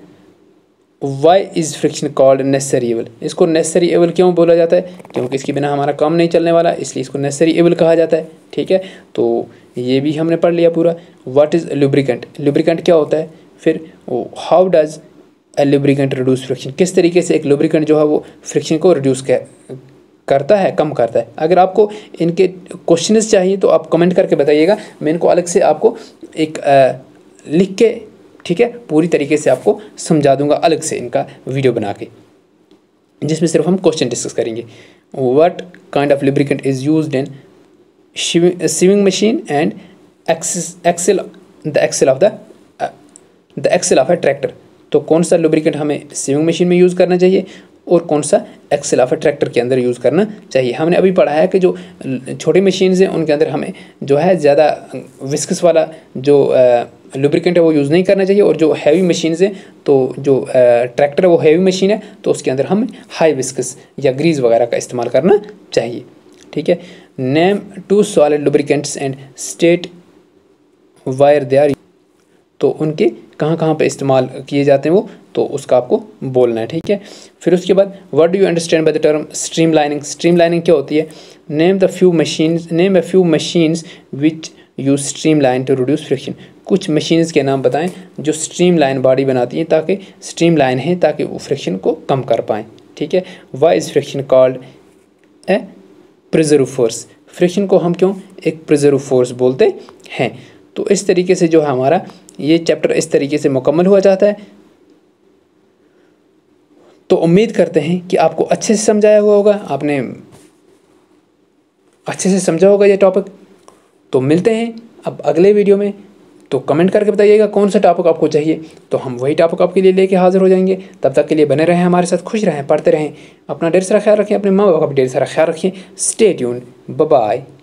why is friction called necessary evil, इसको नेसेसरी एवल क्यों बोला जाता है, क्योंकि इसके बिना हमारा काम नहीं चलने वाला, इसलिए इसको नेसेसरी एवल कहा जाता है, ठीक है। तो ये भी हमने पढ़ लिया पूरा। व्हाट इज़ लुब्रिकेंट, लुब्रिकेंट क्या होता है। फिर how does a lubricant reduce friction, किस तरीके से एक लुब्रिकेंट जो है वो फ्रिक्शन को रिड्यूस करता है, कम करता है। अगर आपको इनके क्वेश्चंस चाहिए तो आप कमेंट करके बताइएगा, मैं इनको अलग से आपको एक आ, लिख के, ठीक है, पूरी तरीके से आपको समझा दूंगा अलग से इनका वीडियो बना के, जिसमें सिर्फ हम क्वेश्चन डिस्कस करेंगे। What kind of lubricant is used in sewing machine and axle the axle of the the axle of a tractor, तो कौन सा लुब्रिकेंट हमें सीविंग मशीन में यूज़ करना चाहिए और कौन सा एक्सेल ऑफ ए ट्रैक्टर के अंदर यूज़ करना चाहिए। हमने अभी पढ़ा है कि जो छोटी मशीन्स हैं उनके अंदर हमें जो है ज़्यादा विस्कस वाला जो लुब्रिकेंट है वो यूज़ नहीं करना चाहिए, और जो हैवी मशीन्स हैं, तो जो ट्रैक्टर है वो हैवी मशीन है, तो उसके अंदर हमें हाई विस्कस या ग्रीस वगैरह का इस्तेमाल करना चाहिए, ठीक है। Name two solid lubricants and state where they are, तो उनके कहाँ कहाँ पे इस्तेमाल किए जाते हैं वो, तो उसका आपको बोलना है, ठीक है। फिर उसके बाद what do you understand by the term streamlining, streamlining क्या होती है। Name the few machines name a few machines which use streamline to reduce friction, कुछ मशीन्स के नाम बताएं जो स्ट्रीम लाइन बॉडी बनाती हैं, ताकि स्ट्रीम लाइन है ताकि वो फ्रिक्शन को कम कर पाएँ, ठीक है। Why is friction called a preserve force, friction को हम क्यों एक प्रिजर्व फोर्स बोलते हैं। तो इस तरीके से जो है हमारा ये चैप्टर इस तरीके से मुकम्मल हुआ जाता है। तो उम्मीद करते हैं कि आपको अच्छे से समझाया हुआ होगा, आपने अच्छे से समझा होगा ये टॉपिक। तो मिलते हैं अब अगले वीडियो में, तो कमेंट करके बताइएगा कौन सा टॉपिक आपको चाहिए, तो हम वही टॉपिक आपके लिए लेके हाजिर हो जाएंगे। तब तक के लिए बने रहें हमारे साथ, खुश रहें, पढ़ते रहें, अपना ढेर सारा ख्याल रखें, अपने माँ बाप का भी ढेर सारा ख्याल रखें। Stay tuned, bye bye.